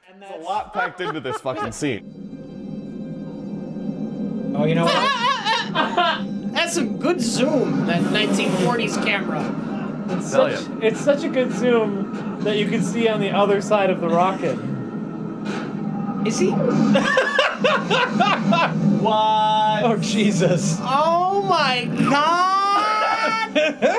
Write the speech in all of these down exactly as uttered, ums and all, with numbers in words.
There's a lot packed into this fucking scene. Oh, you know what? That's a good zoom, that nineteen forties camera. It's such, it's such a good zoom that you can see on the other side of the rocket. Is he? What? Oh, Jesus. Oh my god!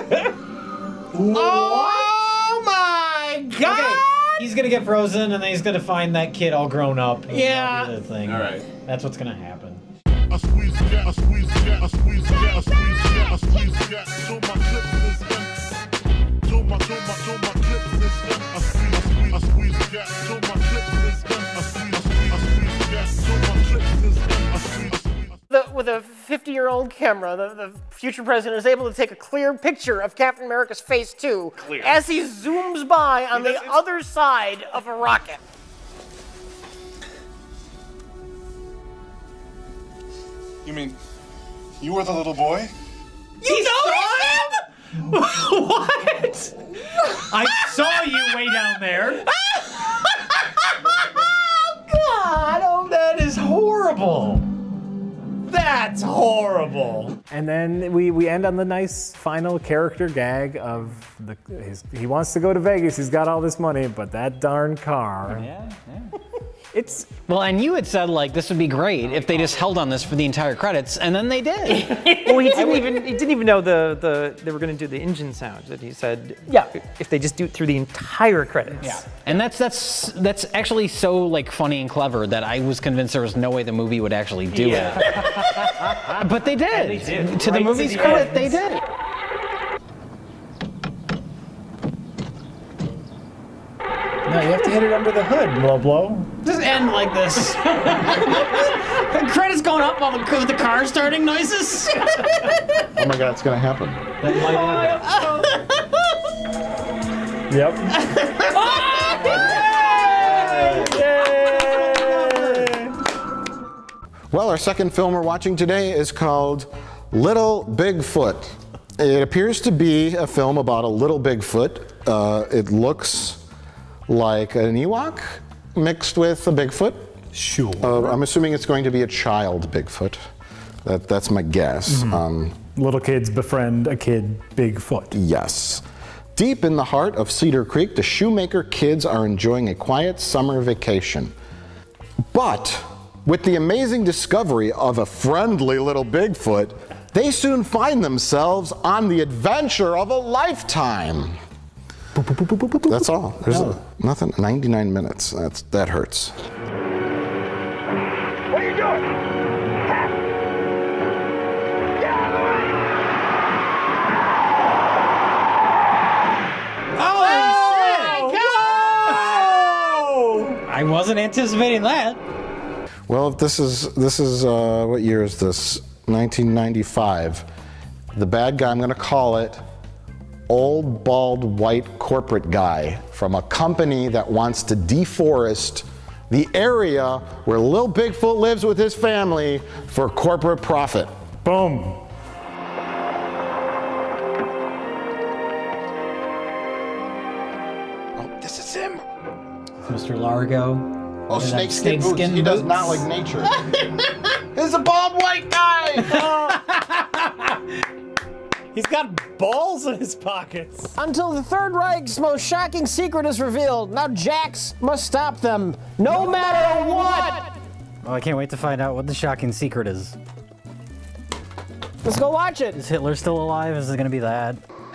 Oh my god! Okay, he's gonna get frozen and then he's gonna find that kid all grown up. Yeah. The thing. All right. That's what's gonna happen. I squeeze cat, I squeeze cat, I squeeze cat, I squeeze cat, I squeeze cat. Show my clips is in. Show my, show my, show my clips is in. I squeeze, I squeeze, I squeeze cat. Show my clips is in. I squeeze, I squeeze, I squeeze cat. Show my clips is in. I squeeze, I squeeze. The, with a fifty-year-old camera, the, the future president is able to take a clear picture of Captain America's face too, Clear. as he zooms by on the other side of a rocket. You mean, you were the little boy? You know him? What? I saw you way down there. Oh God! Oh, That is horrible. that's horrible. And then we, we end on the nice final character gag of the his, he wants to go to Vegas, he's got all this money, but that darn car. Yeah, yeah. It's Well, and you had said, like, this would be great if they just held on this for the entire credits, and then they did. Well, he didn't even he didn't even know the the they were going to do the engine sounds. And he said, Yeah. if they just do it through the entire credits. Yeah. And that's that's that's actually so, like, funny and clever that I was convinced there was no way the movie would actually do Yeah. it. But they did. they did. To Right the to movie's the credit, end. they did. no, you have to hit it under the hood, blow blow. Just end like this. Credits going up while the, with the car starting noises. Oh my god, it's gonna happen. That might happen. Yep. Well, our second film we're watching today is called Little Bigfoot. It appears to be a film about a little Bigfoot. Uh, it looks like an Ewok mixed with a Bigfoot. Sure. Uh, I'm assuming it's going to be a child Bigfoot. That, that's my guess. Mm-hmm. um, Little kids befriend a kid Bigfoot. yes. Deep in the heart of Cedar Creek, the Shoemaker kids are enjoying a quiet summer vacation. But with the amazing discovery of a friendly little Bigfoot, they soon find themselves on the adventure of a lifetime. That's all. There's a, nothing. ninety-nine minutes. That's that hurts. What are you doing? I wasn't anticipating that. Well, if this is this is uh, what year is this? nineteen ninety-five. The bad guy, I'm going to call it old bald white corporate guy from a company that wants to deforest the area where Lil Bigfoot lives with his family for corporate profit. Boom. Oh, this is him. Mister Largo. Oh, And that snakeskin boots. snakeskin He does boots. not like nature. It's a bald white guy. He's got balls in his pockets. Until the Third Reich's most shocking secret is revealed, now Jax must stop them, no, matter what. Oh, I can't wait to find out what the shocking secret is. Let's go watch it. Is Hitler still alive? Is it going to be that?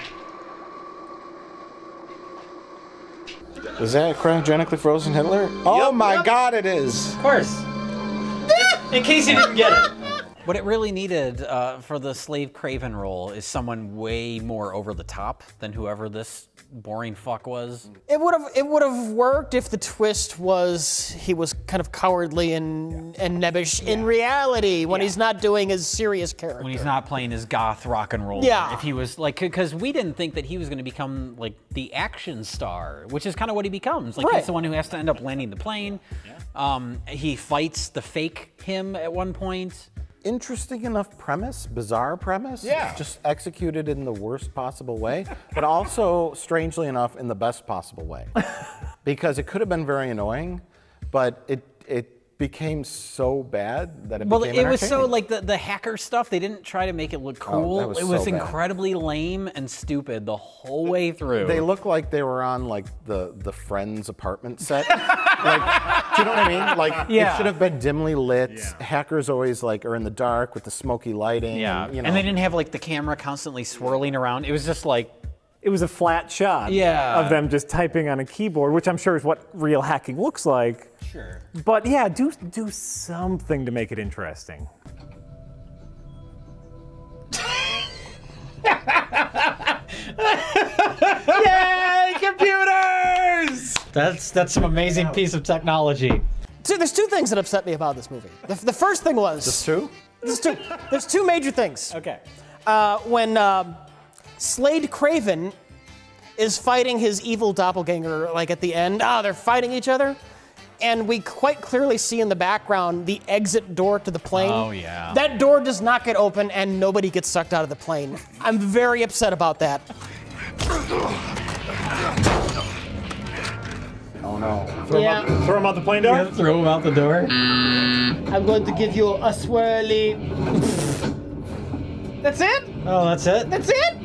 Is that cryogenically frozen Hitler? Oh my yep. God, it is. Of course. In case you didn't get it. What it really needed uh, for the slave Craven role is someone way more over the top than whoever this boring fuck was. It would have it would have worked if the twist was he was kind of cowardly and and nebbish in reality when Yeah. he's not doing his serious character. When he's not playing his goth rock and roll. Yeah. If he was like, because we didn't think that he was going to become like the action star, which is kind of what he becomes. Like Right. he's the one who has to end up landing the plane. Um, he fights the fake him at one point. Interesting enough premise, bizarre premise. Yeah. Just executed in the worst possible way, but also, strangely enough, in the best possible way. Because it could have been very annoying, but it it became so bad that it well, became it was so entertaining. like the, the hacker stuff, they didn't try to make it look Oh, cool. that was it was so bad. incredibly lame and stupid the whole way through. They look like they were on like the the Friends apartment set. Like, do you know what I mean? Like, Yeah. it should have been dimly lit. Yeah. Hackers always like are in the dark with the smoky lighting. yeah, and, you know. and they didn't have like the camera constantly swirling around. It was just like, It was a flat shot Yeah. of them just typing on a keyboard, which I'm sure is what real hacking looks like. sure. But yeah, do do something to make it interesting. Yay, computers! That's that's some amazing piece of technology. So there's two things that upset me about this movie. The, the first thing was Just two? There's two. There's two major things. Okay. Uh, when um Slade Craven is fighting his evil doppelganger, like at the end, ah, they're fighting each other, and we quite clearly see in the background the exit door to the plane. Oh, yeah. That door does not get open, and nobody gets sucked out of the plane. I'm very upset about that. Oh no. Throw, Yeah. him out, throw him out the plane door? Throw him out the door. I'm going to give you a swirly. That's it? Oh, that's it? That's it?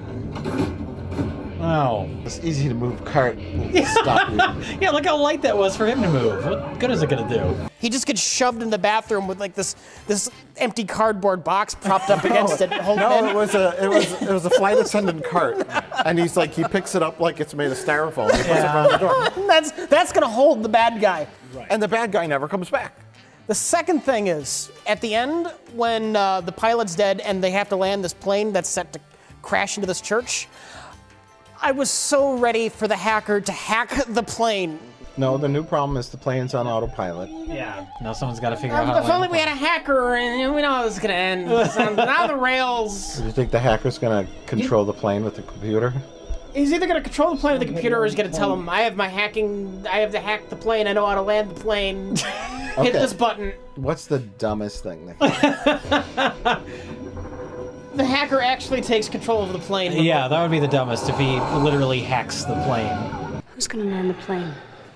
Oh. It's easy to move cart. Stop you. Yeah, look how light that was for him to move. What good is it gonna do? He just gets shoved in the bathroom with like this this empty cardboard box propped up against it. holding No, in. it was a it was it was a flight attendant cart, and he's like he picks it up like it's made of styrofoam. He puts it around the door, That's that's gonna hold the bad guy. and the bad guy never comes back. The second thing is at the end when uh, the pilot's dead and they have to land this plane that's set to crash into this church. I was so ready for the hacker to hack the plane. No, the new problem is the plane's on autopilot. Yeah. Now someone's got to figure out how to If only land we had a hacker and we know how this is gonna end. It's on, on the rails. Do you think the hacker's gonna control the plane with the computer? He's either gonna control the plane with the computer or he's gonna tell him, I have my hacking, I have to hack the plane, I know how to land the plane. Hit Okay. this button. What's the dumbest thing? That The hacker actually takes control of the plane. Yeah, that would be the dumbest if he literally hacks the plane. Who's gonna man the plane?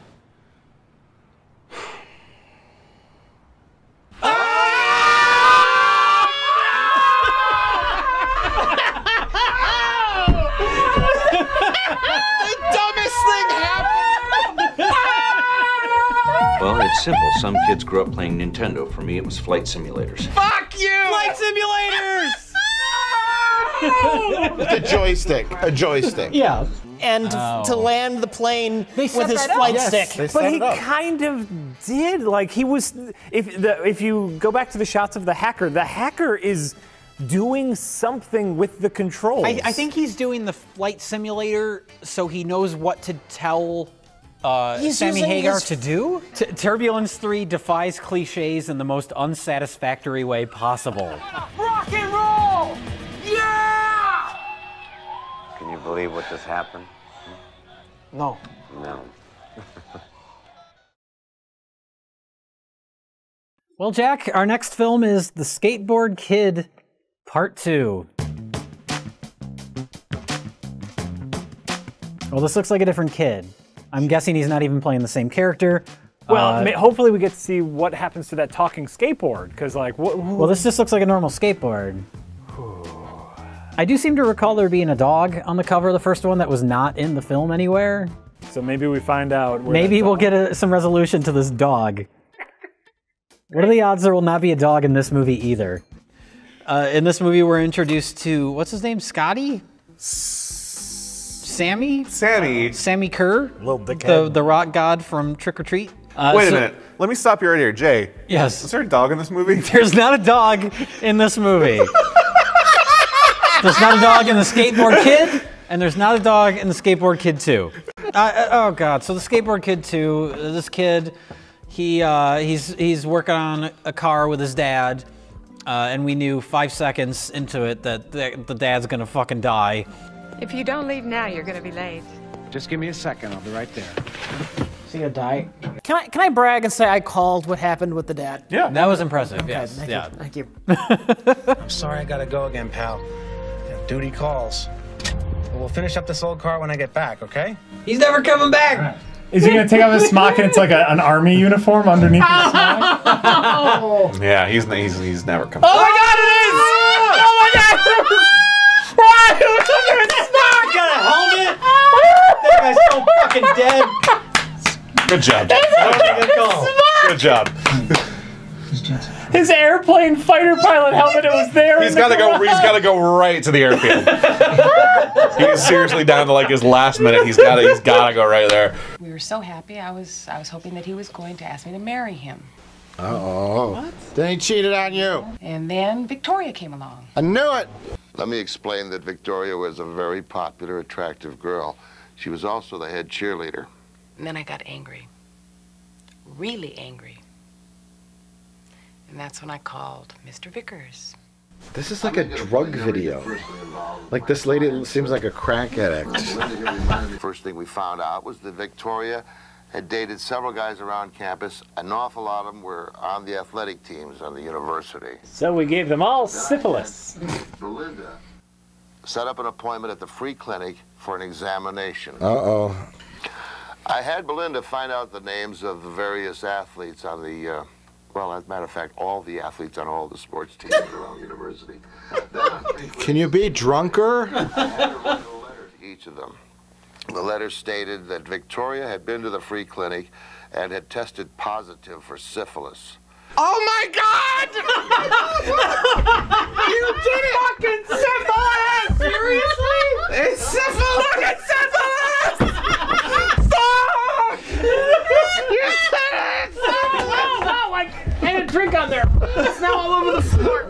Well, it's simple. Some kids grew up playing Nintendo. For me, it was flight simulators. Fuck you! Flight simulators! a joystick. A joystick. Yeah. And Oh. to land the plane with set his that up. flight Yes, stick. they But set he it up. kind of did. Like he was. If the if you go back to the shots of the hacker, the hacker is doing something with the controls. I, I think he's doing the flight simulator so he knows what to tell uh, He's Sammy using Hagar his- to do. T- Turbulence three defies cliches in the most unsatisfactory way possible. Rock and roll! Yeah! Can you believe what just happened? No. No. Well, Jack, our next film is The Skateboard Kid Part two. Well, this looks like a different kid. I'm guessing he's not even playing the same character. Well, Uh, ma- hopefully we get to see what happens to that talking skateboard. Because like, what? well, this just looks like a normal skateboard. I do seem to recall there being a dog on the cover of the first one that was not in the film anywhere. So maybe we find out. Where Maybe that we'll dog- get a, some resolution to this dog. What are the odds there will not be a dog in this movie either? Uh, in this movie, we're introduced to, what's his name, Scotty? Sammy? Sammy. Sammy Kerr? Little The, dickhead. the rock god from Trick or Treat? Uh, Wait a so- minute. Let me stop you right here. Jay. Yes. Is there a dog in this movie? There's not a dog in this movie. There's not a dog in The Skateboard Kid, and there's not a dog in The Skateboard Kid two. Uh, uh, oh God! So The Skateboard Kid two, uh, this kid, he uh, he's he's working on a car with his dad, uh, and we knew five seconds into it that the, the dad's gonna fucking die. If you don't leave now, you're gonna be late. Just give me a second. I'll be right there. See you die. Can I can I brag and say I called what happened with the dad? Yeah. That was impressive. Okay, yes. thank Yeah. you. Thank you. I'm sorry I gotta go again, pal. Yeah, duty calls. But we'll finish up this old car when I get back, okay? He's never coming back. Is he gonna take off his smock and it's like a, an army uniform underneath his smock? Oh. Yeah, he's he's he's never come. Oh my God! It is! Oh my God! Why? Look at his smock! He got a helmet. That guy's so fucking dead. Good job. Good job. His airplane fighter pilot helmet, it was there. He's got to go. He's got to go right to the airfield. He's seriously down to like his last minute. He's got to. He's got to go right there. We were so happy. I was I was hoping that he was going to ask me to marry him. Uh-oh. What? Then he cheated on you. And then Victoria came along. I knew it. Let me explain that Victoria was a very popular, attractive girl. She was also the head cheerleader. And then I got angry. Really angry. And that's when I called Mister Vickers. This is like a drug video. Like this lady seems like a crack addict. The first thing we found out was that Victoria had dated several guys around campus. An awful lot of them were on the athletic teams on the university. So we gave them all syphilis. Belinda set up an appointment at the free clinic for an examination. Uh-oh. I had Belinda find out the names of the various athletes on the, uh, well, as a matter of fact, all the athletes on all the sports teams around the university. Can you be drunker? I had to write a letter to each of them. The letter stated that Victoria had been to the free clinic and had tested positive for syphilis. Oh my God! You did it! Fucking syphilis! Seriously? It's syphilis! Look at syphilis! Stop! You said it! Oh, no, I had a drink on there. It's now all over the floor.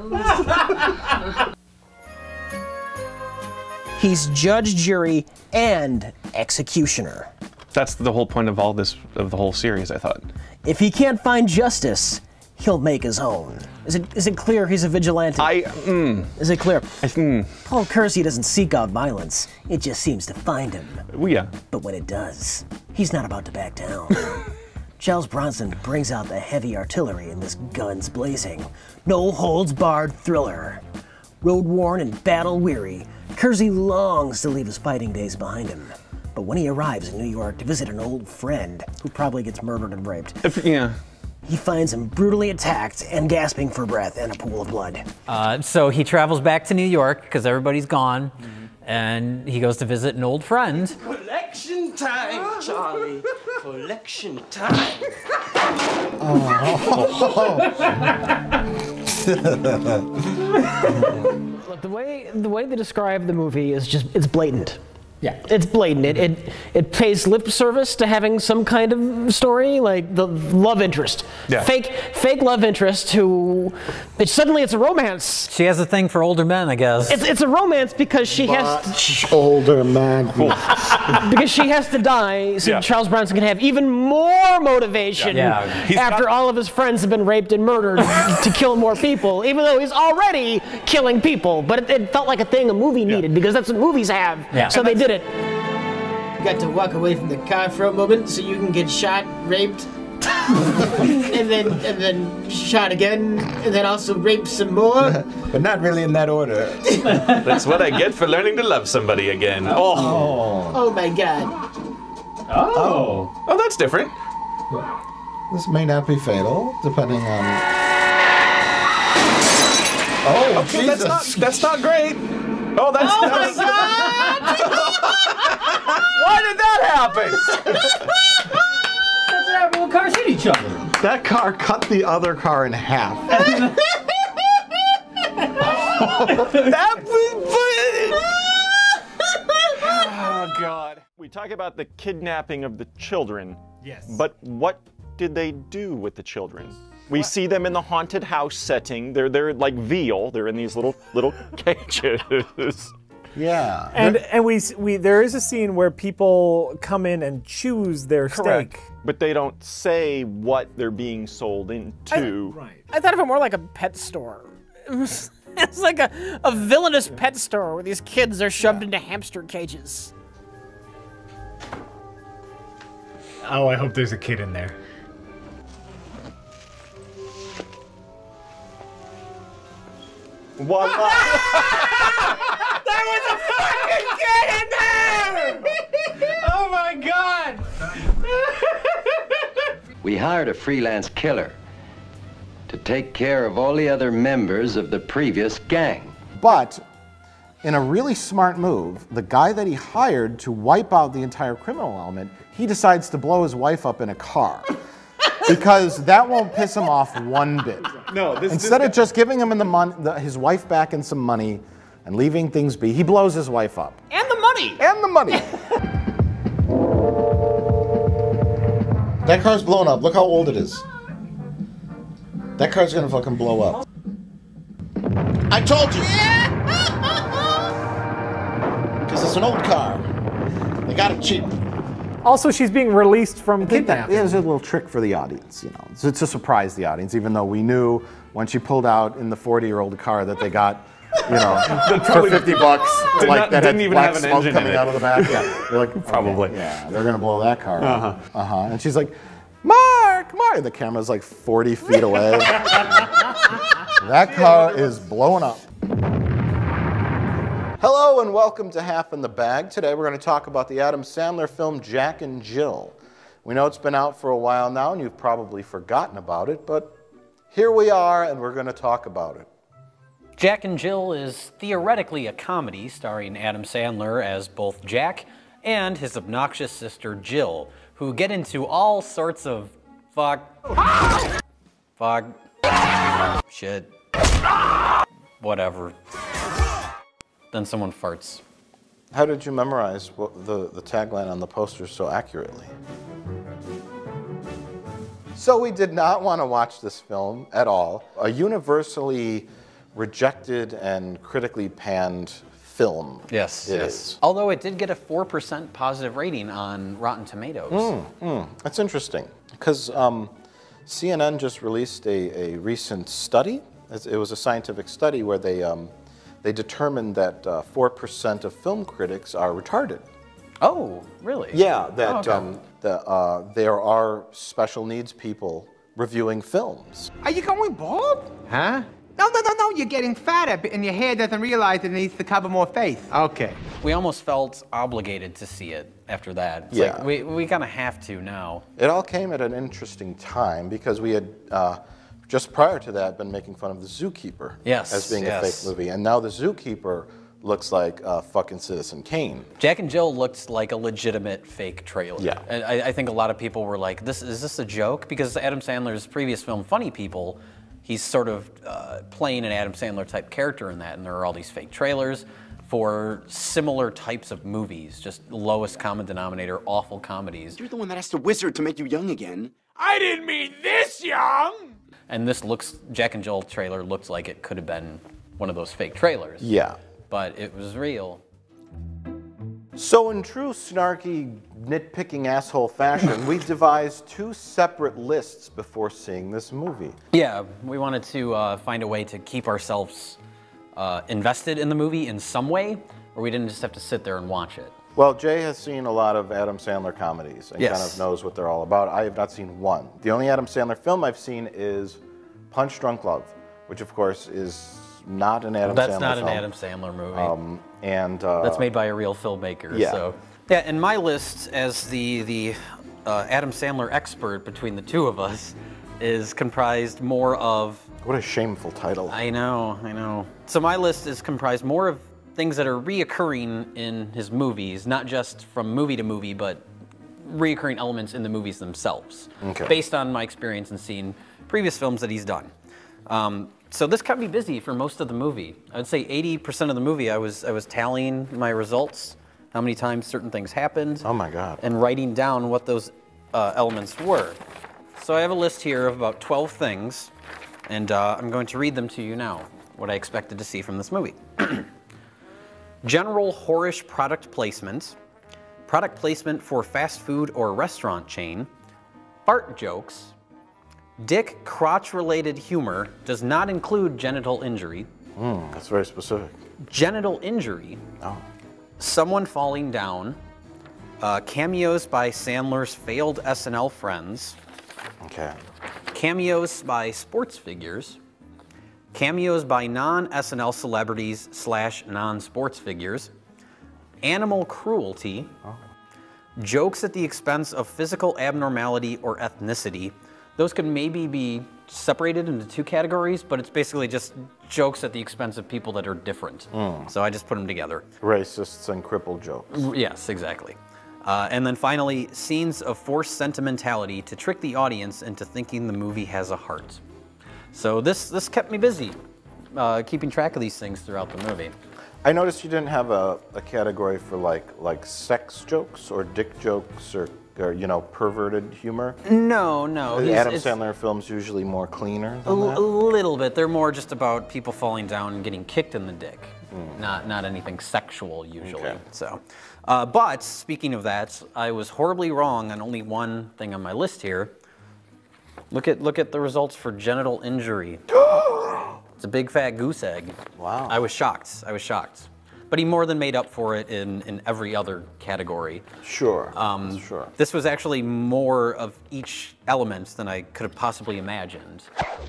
He's judge, jury, and executioner. That's the whole point of all this, of the whole series, I thought. If he can't find justice, he'll make his own. Is it is it clear he's a vigilante? I, mm. Is it clear? I, mm. Paul Kersey doesn't seek out violence. It just seems to find him. Well, yeah. But when it does, he's not about to back down. Charles Bronson brings out the heavy artillery in this guns blazing, no-holds-barred thriller. Road-worn and battle-weary, Kersey longs to leave his fighting days behind him. But when he arrives in New York to visit an old friend who probably gets murdered and raped, If, yeah. he finds him brutally attacked and gasping for breath in a pool of blood. Uh, so he travels back to New York because everybody's gone, mm-hmm. and he goes to visit an old friend. Collection time, Charlie. Collection time. Look, the way the way they describe the movie is just it's blatant. Yeah. It's blatant. It, it it pays lip service to having some kind of story, like the love interest. Yeah. Fake fake love interest who it, suddenly it's a romance. She has a thing for older men, I guess. It's it's a romance because she has to, older man. because she has to die so Yeah. Charles Bronson can have even more motivation Yeah. Yeah. after got- all of his friends have been raped and murdered to kill more people, even though he's already killing people. But it, it felt like a thing a movie needed because that's what movies have. Yeah. So they did it. You got to walk away from the car for a moment so you can get shot, raped, and then and then shot again, and then also raped some more. But not really in that order. That's what I get for learning to love somebody again. Oh. Oh. Oh my God. Oh. Oh, that's different. This may not be fatal, depending on. Oh, Okay, Jesus. that's not that's not great. Oh, that's. Oh that's my God! Why did that happen? That's what happened when cars hit each other. That car cut the other car in half. That was. Oh God. We talk about the kidnapping of the children. Yes. But what did they do with the children? We see them in the haunted house setting. They're they're like veal. They're in these little little cages. Yeah. And and we we there is a scene where people come in and choose their Correct. steak. But they don't say what they're being sold into. Right. I thought of it more like a pet store. It was, it's like a, a villainous pet store where these kids are shoved into hamster cages. Oh, I hope there's a kid in there. Voila! There was a fucking kid in there! Oh my God! we hired a freelance killer to take care of all the other members of the previous gang. But in a really smart move, the guy that he hired to wipe out the entire criminal element, he decides to blow his wife up in a car. Because that won't piss him off one bit. No, this Instead this of just giving him in the mon the, his wife back and some money and leaving things be, he blows his wife up. And the money! And the money! That car's blown up. Look how old it is. That car's gonna fucking blow up. I told you! Because it's an old car. They got it cheap. Also, she's being released from kidnapping. It was a little trick for the audience, you know, to, to surprise the audience, even though we knew when she pulled out in the forty-year-old car that they got, you know, for fifty bucks, Did like not- that didn't had even black have an smoke engine in coming it. out of the back. Yeah, they're like, Probably. okay, yeah, they're gonna blow that car up. Uh-huh. Uh-huh. And she's like, Mark, Mark. And the camera's like forty feet away. That car is blowing up. Hello and welcome to Half in the Bag. Today we're going to talk about the Adam Sandler film Jack and Jill. We know it's been out for a while now and you've probably forgotten about it, but here we are and we're going to talk about it. Jack and Jill is theoretically a comedy starring Adam Sandler as both Jack and his obnoxious sister Jill, who get into all sorts of fuck, fuck, shit, whatever. Then someone farts. How did you memorize what the, the tagline on the poster so accurately? So we did not want to watch this film at all. A universally rejected and critically panned film. Yes, it yes. is. Although it did get a four percent positive rating on Rotten Tomatoes. Mm, mm. That's interesting, because um, C N N just released a, a recent study. It was a scientific study where they, um, they determined that uh, four percent of film critics are retarded. Oh, really? Yeah, that Oh, okay. um, the, uh, there are special needs people reviewing films. Are you going bald? Huh? No, no, no, no, you're getting fatter and your hair doesn't realize it needs to cover more face. Okay. We almost felt obligated to see it after that. It's Yeah. like, we, we kind of have to now. It all came at an interesting time because we had, uh, just prior to that, been making fun of The Zookeeper Yes, as being yes. a fake movie. And now The Zookeeper looks like uh, fucking Citizen Kane. Jack and Jill looked like a legitimate fake trailer. Yeah. And I, I think a lot of people were like, "This is this a joke?" Because Adam Sandler's previous film, Funny People, he's sort of uh, playing an Adam Sandler type character in that, and there are all these fake trailers for similar types of movies, just lowest common denominator, awful comedies. You're the one that asked a wizard to make you young again. I didn't mean this young! And this looks, Jack and Jill trailer looks like it could have been one of those fake trailers. Yeah. But it was real. So in true snarky, nitpicking asshole fashion, we devised two separate lists before seeing this movie. Yeah, we wanted to uh, find a way to keep ourselves uh, invested in the movie in some way, where we didn't just have to sit there and watch it. Well, Jay has seen a lot of Adam Sandler comedies and Yes. kind of knows what they're all about. I have not seen one. The only Adam Sandler film I've seen is Punch Drunk Love, which of course is not an Adam That's Sandler not film. an Adam Sandler movie. Um, and uh, That's made by a real filmmaker. Yeah. So. Yeah, and my list as the the uh, Adam Sandler expert between the two of us is comprised more of. What a shameful title. I know, I know. So my list is comprised more of things that are reoccurring in his movies, not just from movie to movie, but reoccurring elements in the movies themselves, Okay. based on my experience and seeing previous films that he's done. Um, so this kept me busy for most of the movie. I'd say eighty percent of the movie I was I was tallying my results, how many times certain things happened. Oh my God. And writing down what those uh, elements were. So I have a list here of about twelve things, and uh, I'm going to read them to you now, what I expected to see from this movie. General whorish product placement, product placement for fast food or restaurant chain, fart jokes, dick crotch-related humor does not include genital injury. Mm, that's very specific. Genital injury, oh. someone falling down, uh, cameos by Sandler's failed S N L friends, okay. cameos by sports figures, cameos by non-S N L celebrities slash non-sports figures, animal cruelty, oh. jokes at the expense of physical abnormality or ethnicity. Those could maybe be separated into two categories, but it's basically just jokes at the expense of people that are different. Mm. So I just put them together. Racists and crippled jokes. Yes, exactly. Uh, and then finally, scenes of forced sentimentality to trick the audience into thinking the movie has a heart. So this this kept me busy, uh, keeping track of these things throughout the movie. I noticed you didn't have a, a category for like like sex jokes or dick jokes or, or you know, perverted humor. No, no. The he's- Adam it's Sandler films usually more cleaner A, than l- that. a little bit. They're more just about people falling down and getting kicked in the dick. Mm. Not not anything sexual usually. Okay. So, uh, but speaking of that, I was horribly wrong on only one thing on my list here. Look at look at the results for genital injury. It's a big fat goose egg. Wow. I was shocked. I was shocked. But he more than made up for it in, in every other category. Sure. Um, sure. This was actually more of each element than I could have possibly imagined.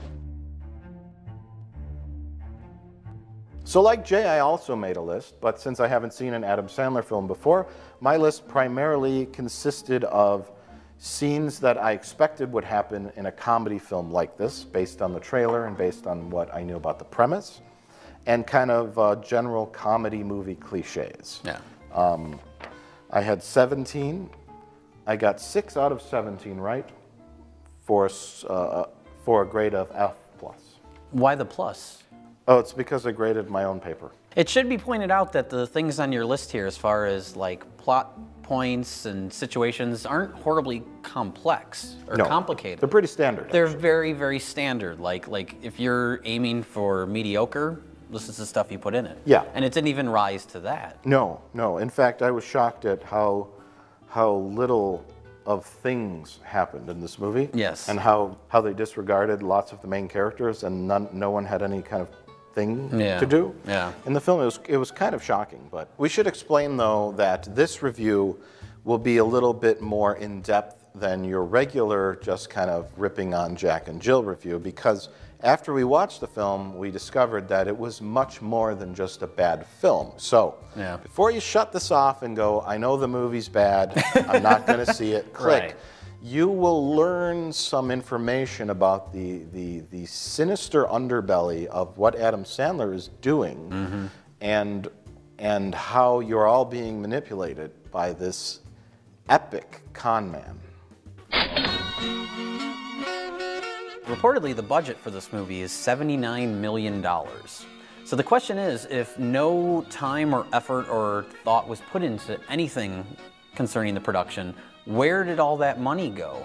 So like Jay, I also made a list, but since I haven't seen an Adam Sandler film before, my list primarily consisted of scenes that I expected would happen in a comedy film like this, based on the trailer and based on what I knew about the premise, and kind of uh, general comedy movie cliches. Yeah. Um, I had seventeen. I got six out of seventeen right for, s- uh, for a grade of F plus. Why the plus? Oh, it's because I graded my own paper. It should be pointed out that the things on your list here, as far as like plot points and situations, aren't horribly complex or No, complicated. They're pretty standard. They're very, very standard. Like, like if you're aiming for mediocre, this is the stuff you put in it. Yeah. And it didn't even rise to that. No, no. In fact, I was shocked at how how little of things happened in this movie. Yes. And how, how they disregarded lots of the main characters and none, no one had any kind of thing Yeah. to do. Yeah. In the film, it was, it was kind of shocking. But we should explain, though, that this review will be a little bit more in-depth than your regular just kind of ripping on Jack and Jill review, because after we watched the film, we discovered that it was much more than just a bad film. So, Yeah. before you shut this off and go, I know the movie's bad, I'm not going to see it, click. Right. You will learn some information about the, the, the sinister underbelly of what Adam Sandler is doing, Mm-hmm. and, and how you're all being manipulated by this epic con man. Reportedly, the budget for this movie is seventy-nine million dollars. So the question is, if no time or effort or thought was put into anything concerning the production, where did all that money go?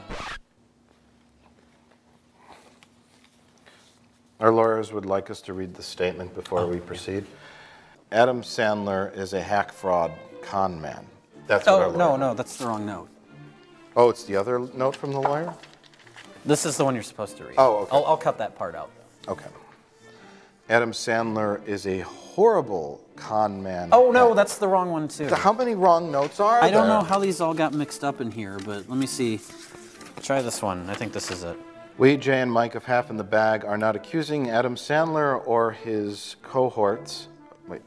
Our lawyers would like us to read the statement before we proceed. Adam Sandler is a hack fraud con man. That's what our Oh, lawyer- no, no, that's the wrong note. Oh, it's the other note from the lawyer? This is the one you're supposed to read. Oh, okay. I'll, I'll cut that part out. Okay. Adam Sandler is a horrible con man. Oh, no, that's the wrong one, too. How many wrong notes are I don't there? know how these all got mixed up in here, but let me see. Try this one. I think this is it. We, Jay and Mike of Half in the Bag, are not accusing Adam Sandler or his cohorts, wait,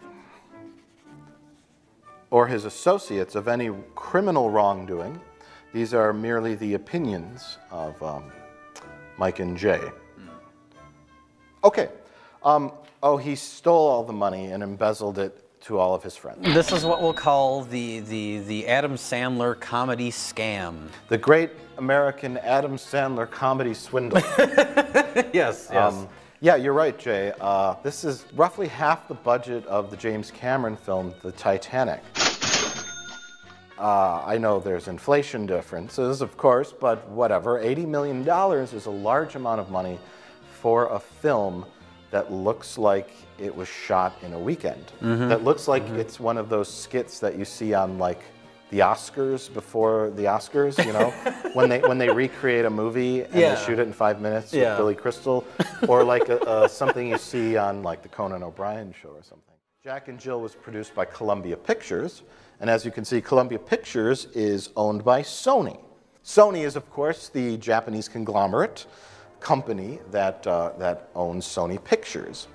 or his associates of any criminal wrongdoing. These are merely the opinions of um, Mike and Jay. Okay. Um, oh, he stole all the money and embezzled it to all of his friends. This is what we'll call the, the, the Adam Sandler comedy scam. The great American Adam Sandler comedy swindle. Yes, yes. Um, yeah, you're right, Jay. Uh, this is roughly half the budget of the James Cameron film, The Titanic. Uh, I know there's inflation differences, of course, but whatever. eighty million dollars is a large amount of money for a film that looks like it was shot in a weekend. Mhm. That looks like it's one of those skits that you see on like the Oscars before the Oscars, you know, when they when they recreate a movie and Yeah. they shoot it in five minutes Yeah. with Billy Crystal, or like a, uh, something you see on like the Conan O'Brien show or something. Jack and Jill was produced by Columbia Pictures, and as you can see, Columbia Pictures is owned by Sony. Sony is, of course, the Japanese conglomerate company that, uh, that owns Sony Pictures.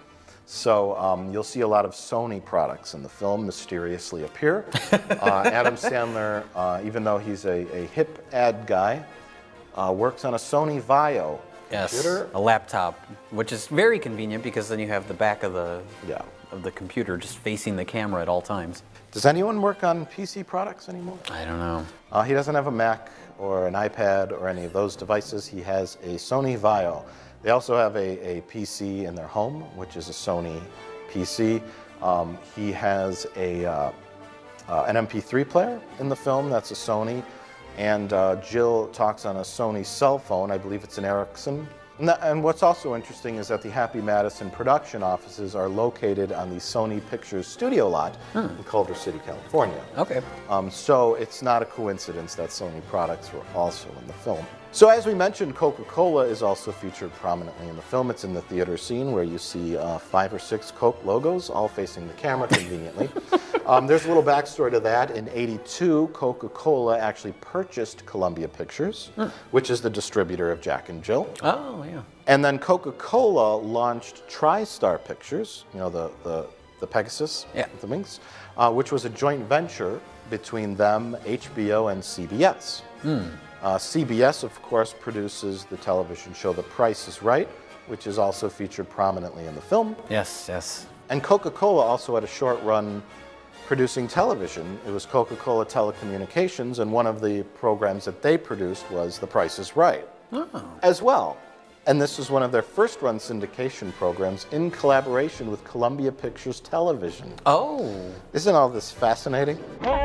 So um, you'll see a lot of Sony products in the film mysteriously appear. uh, Adam Sandler, uh, even though he's a, a hip ad guy, uh, works on a Sony Vaio Yes, computer. a laptop, which is very convenient because then you have the back of the yeah. of the computer just facing the camera at all times. Does anyone work on P C products anymore? I don't know. Uh, he doesn't have a Mac or an iPad or any of those devices. He has a Sony Vaio. They also have a, a P C in their home, which is a Sony P C. Um, he has a uh, uh, an M P three player in the film. That's a Sony. And uh, Jill talks on a Sony cell phone. I believe it's an Ericsson. And, that, and what's also interesting is that the Happy Madison production offices are located on the Sony Pictures studio lot hmm. in Culver City, California. Okay. Um, so it's not a coincidence that Sony products were also in the film. So as we mentioned, Coca-Cola is also featured prominently in the film. It's in the theater scene where you see uh, five or six Coke logos all facing the camera conveniently. um, there's a little backstory to that. In eighty-two, Coca-Cola actually purchased Columbia Pictures, hmm. which is the distributor of Jack and Jill. Oh, yeah. And then Coca-Cola launched TriStar Pictures, you know, the, the, the Pegasus, yeah. the wings, uh, which was a joint venture between them, H B O, and C B S. Hmm. Uh, C B S, of course, produces the television show The Price is Right, which is also featured prominently in the film. Yes, yes. And Coca-Cola also had a short run producing television. It was Coca-Cola Telecommunications, and one of the programs that they produced was The Price is Right oh. as well. And this was one of their first run syndication programs in collaboration with Columbia Pictures Television. Oh. Isn't all this fascinating?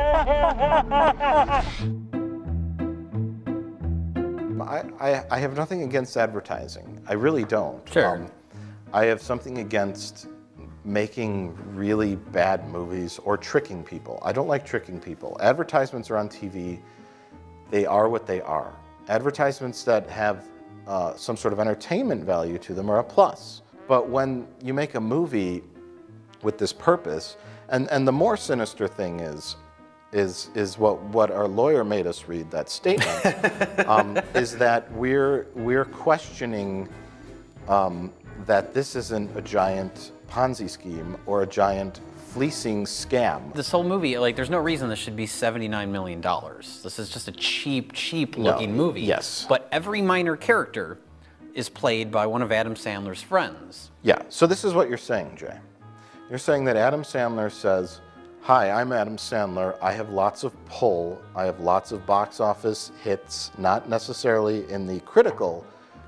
I, I, I have nothing against advertising. I really don't. Sure. Um, I have something against making really bad movies or tricking people. I don't like tricking people. Advertisements are on T V. They are what they are. Advertisements that have uh, some sort of entertainment value to them are a plus. But when you make a movie with this purpose, and, and the more sinister thing is, is, is what, what our lawyer made us read, that statement, um, is that we're, we're questioning um, that this isn't a giant Ponzi scheme or a giant fleecing scam. This whole movie, like, there's no reason this should be seventy-nine million dollars. This is just a cheap, cheap looking No, movie. yes. But every minor character is played by one of Adam Sandler's friends. Yeah, so this is what you're saying, Jay. You're saying that Adam Sandler says, hi, I'm Adam Sandler. I have lots of pull. I have lots of box office hits, not necessarily in the critical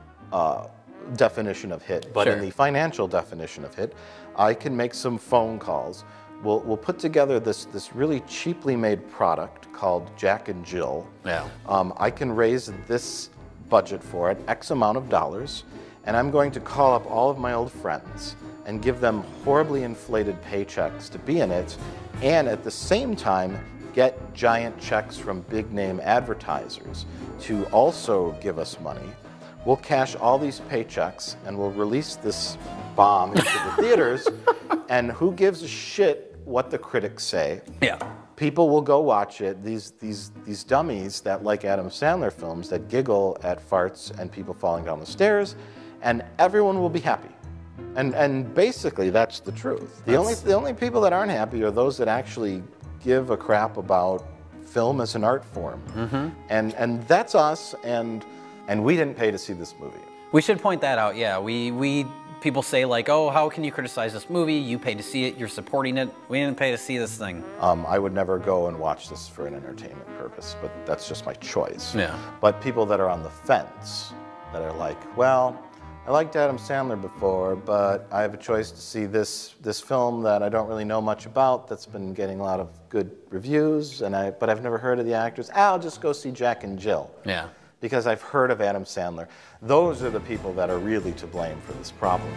uh, definition of hit, but Sure. in the financial definition of hit. I can make some phone calls. We'll, we'll put together this, this really cheaply made product called Jack and Jill. Yeah. Um, I can raise this budget for it, X amount of dollars, and I'm going to call up all of my old friends and give them horribly inflated paychecks to be in it, and at the same time get giant checks from big name advertisers to also give us money. We'll cash all these paychecks and we'll release this bomb into the theaters, and who gives a shit what the critics say? Yeah. People will go watch it. These, these, these dummies that like Adam Sandler films that giggle at farts and people falling down the stairs, and everyone will be happy. And, and basically, that's the truth. The only, the only people that aren't happy are those that actually give a crap about film as an art form. Mm-hmm. And, and that's us, and, and we didn't pay to see this movie. We should point that out, yeah. We, we, people say like, oh, how can you criticize this movie? You paid to see it, you're supporting it. We didn't pay to see this thing. Um, I would never go and watch this for an entertainment purpose, but that's just my choice. Yeah. But people that are on the fence, that are like, well, I liked Adam Sandler before, but I have a choice to see this, this film that I don't really know much about that's been getting a lot of good reviews, and I, but I've never heard of the actors. I'll just go see Jack and Jill. Yeah. Because I've heard of Adam Sandler. Those are the people that are really to blame for this problem.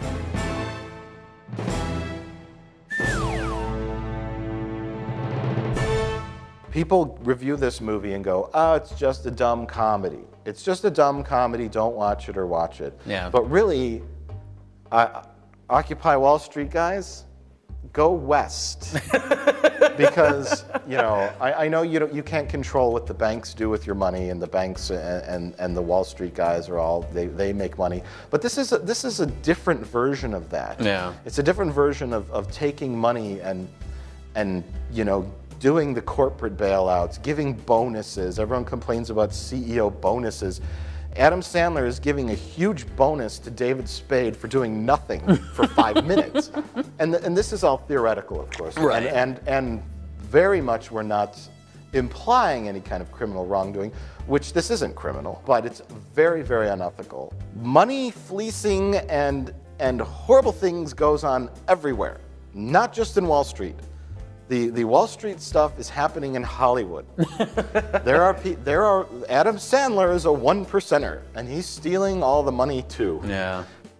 People review this movie and go, oh, it's just a dumb comedy. It's just a dumb comedy, don't watch it or watch it. Yeah. But really, uh, Occupy Wall Street guys, go west. because you know I, I know you don't, you can't control what the banks do with your money, and the banks and, and, and the Wall Street guys are all they, they make money. But this is a, this is a different version of that. Yeah. It's a different version of, of taking money and and you know doing the corporate bailouts, giving bonuses. Everyone complains about C E O bonuses. Adam Sandler is giving a huge bonus to David Spade for doing nothing for five minutes. And, th and this is all theoretical, of course. Right. And, and, and very much we're not implying any kind of criminal wrongdoing, which this isn't criminal, but it's very, very unethical. Money fleecing and, and horrible things goes on everywhere, not just in Wall Street. The, the Wall Street stuff is happening in Hollywood. there are pe there are Adam Sandler is a one percenter, and he's stealing all the money too. Yeah.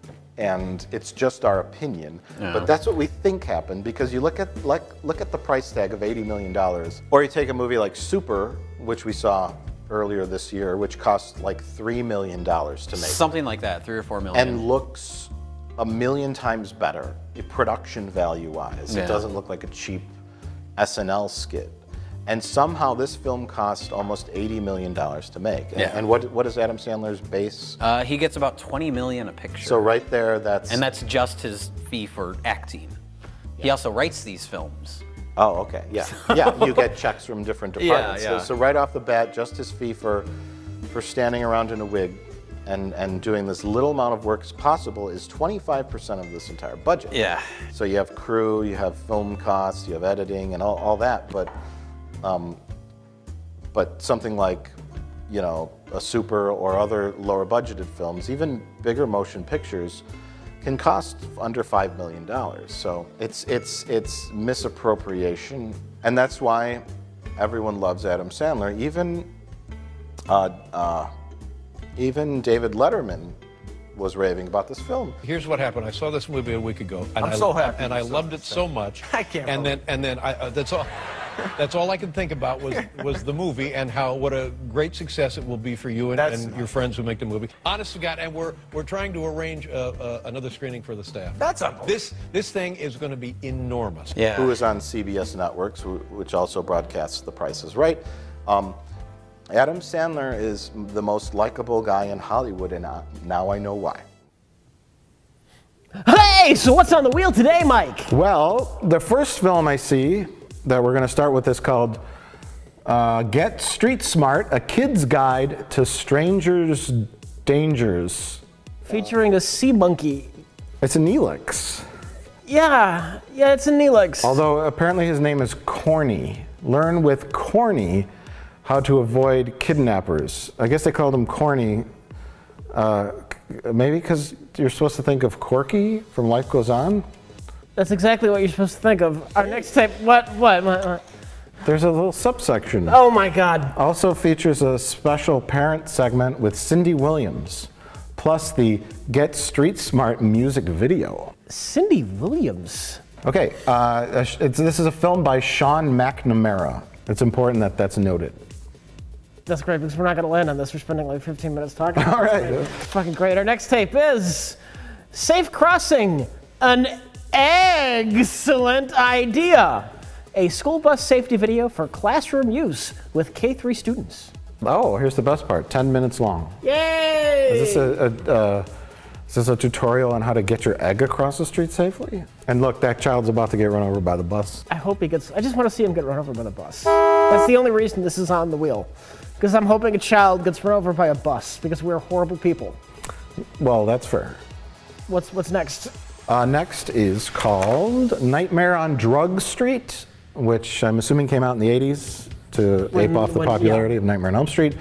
And it's just our opinion, Yeah. but that's what we think happened because you look at like look at the price tag of eighty million dollars, or you take a movie like Super, which we saw earlier this year, which cost like three million dollars to make. Something like that, three or four million. And looks a million times better, production value-wise. Yeah. It doesn't look like a cheap S N L skit. And somehow this film cost almost eighty million dollars to make. And, Yeah. and what what is Adam Sandler's base? Uh, he gets about twenty million a picture. So right there, that's... And that's just his fee for acting. He also writes these films. Oh, okay, yeah. Yeah, you get checks from different Yeah, departments. yeah. So, so right off the bat, just his fee for, for standing around in a wig and, and doing this little amount of work as possible is twenty-five percent of this entire budget. Yeah. So you have crew, you have film costs, you have editing and all, all that, but um, but something like, you know, a Super or other lower budgeted films, even bigger motion pictures, can cost under five million dollars. So it's, it's, it's misappropriation, and that's why everyone loves Adam Sandler. Even, uh, uh, even David Letterman was raving about this film. Here's what happened. I saw this movie a week ago, and I'm I so happy and you I saw loved it. it so much. I can't And believe then and then I uh, that's all. That's all I could think about was was the movie and how what a great success it will be for you and, and your friends who make the movie. Honest to God, and we're we're trying to arrange uh, uh, another screening for the staff. That's unbelievable. This this thing is going to be enormous. Who is on C B S Networks, wh- which also broadcasts The Price is Right. Um, Adam Sandler is the most likable guy in Hollywood, and uh, now I know why. Hey, so what's on the wheel today, Mike? Well, the first film I see that we're going to start with is called uh, Get Street Smart, A Kid's Guide to Strangers' Dangers. Featuring a sea monkey. It's an Neelix. Yeah, yeah, it's a Neelix. Although apparently his name is Corny. Learn with Corny how to avoid kidnappers. I guess they called him Corny, uh, maybe because you're supposed to think of Corky from Life Goes On? That's exactly what you're supposed to think of. Our next tape, what, what, what, what? There's a little subsection. Oh my God. Also features a special parent segment with Cindy Williams, plus the Get Street Smart music video. Cindy Williams? Okay, uh, it's, this is a film by Sean McNamara. It's important that that's noted. That's great, because we're not going to land on this. We're spending like fifteen minutes talking. All right. It's fucking great. Our next tape is Safe Crossing, an excellent idea. A school bus safety video for classroom use with K three students. Oh, here's the best part, ten minutes long. Yay! Is this a, a, uh, is this a tutorial on how to get your egg across the street safely? And look, that child's about to get run over by the bus. I hope he gets, I just want to see him get run over by the bus. That's the only reason this is on the wheel. Because I'm hoping a child gets run over by a bus, because we're horrible people. Well, that's fair. What's, what's next? Uh, next is called Nightmare on Drug Street, which I'm assuming came out in the eighties to When- ape off the when- popularity yeah. of Nightmare on Elm Street.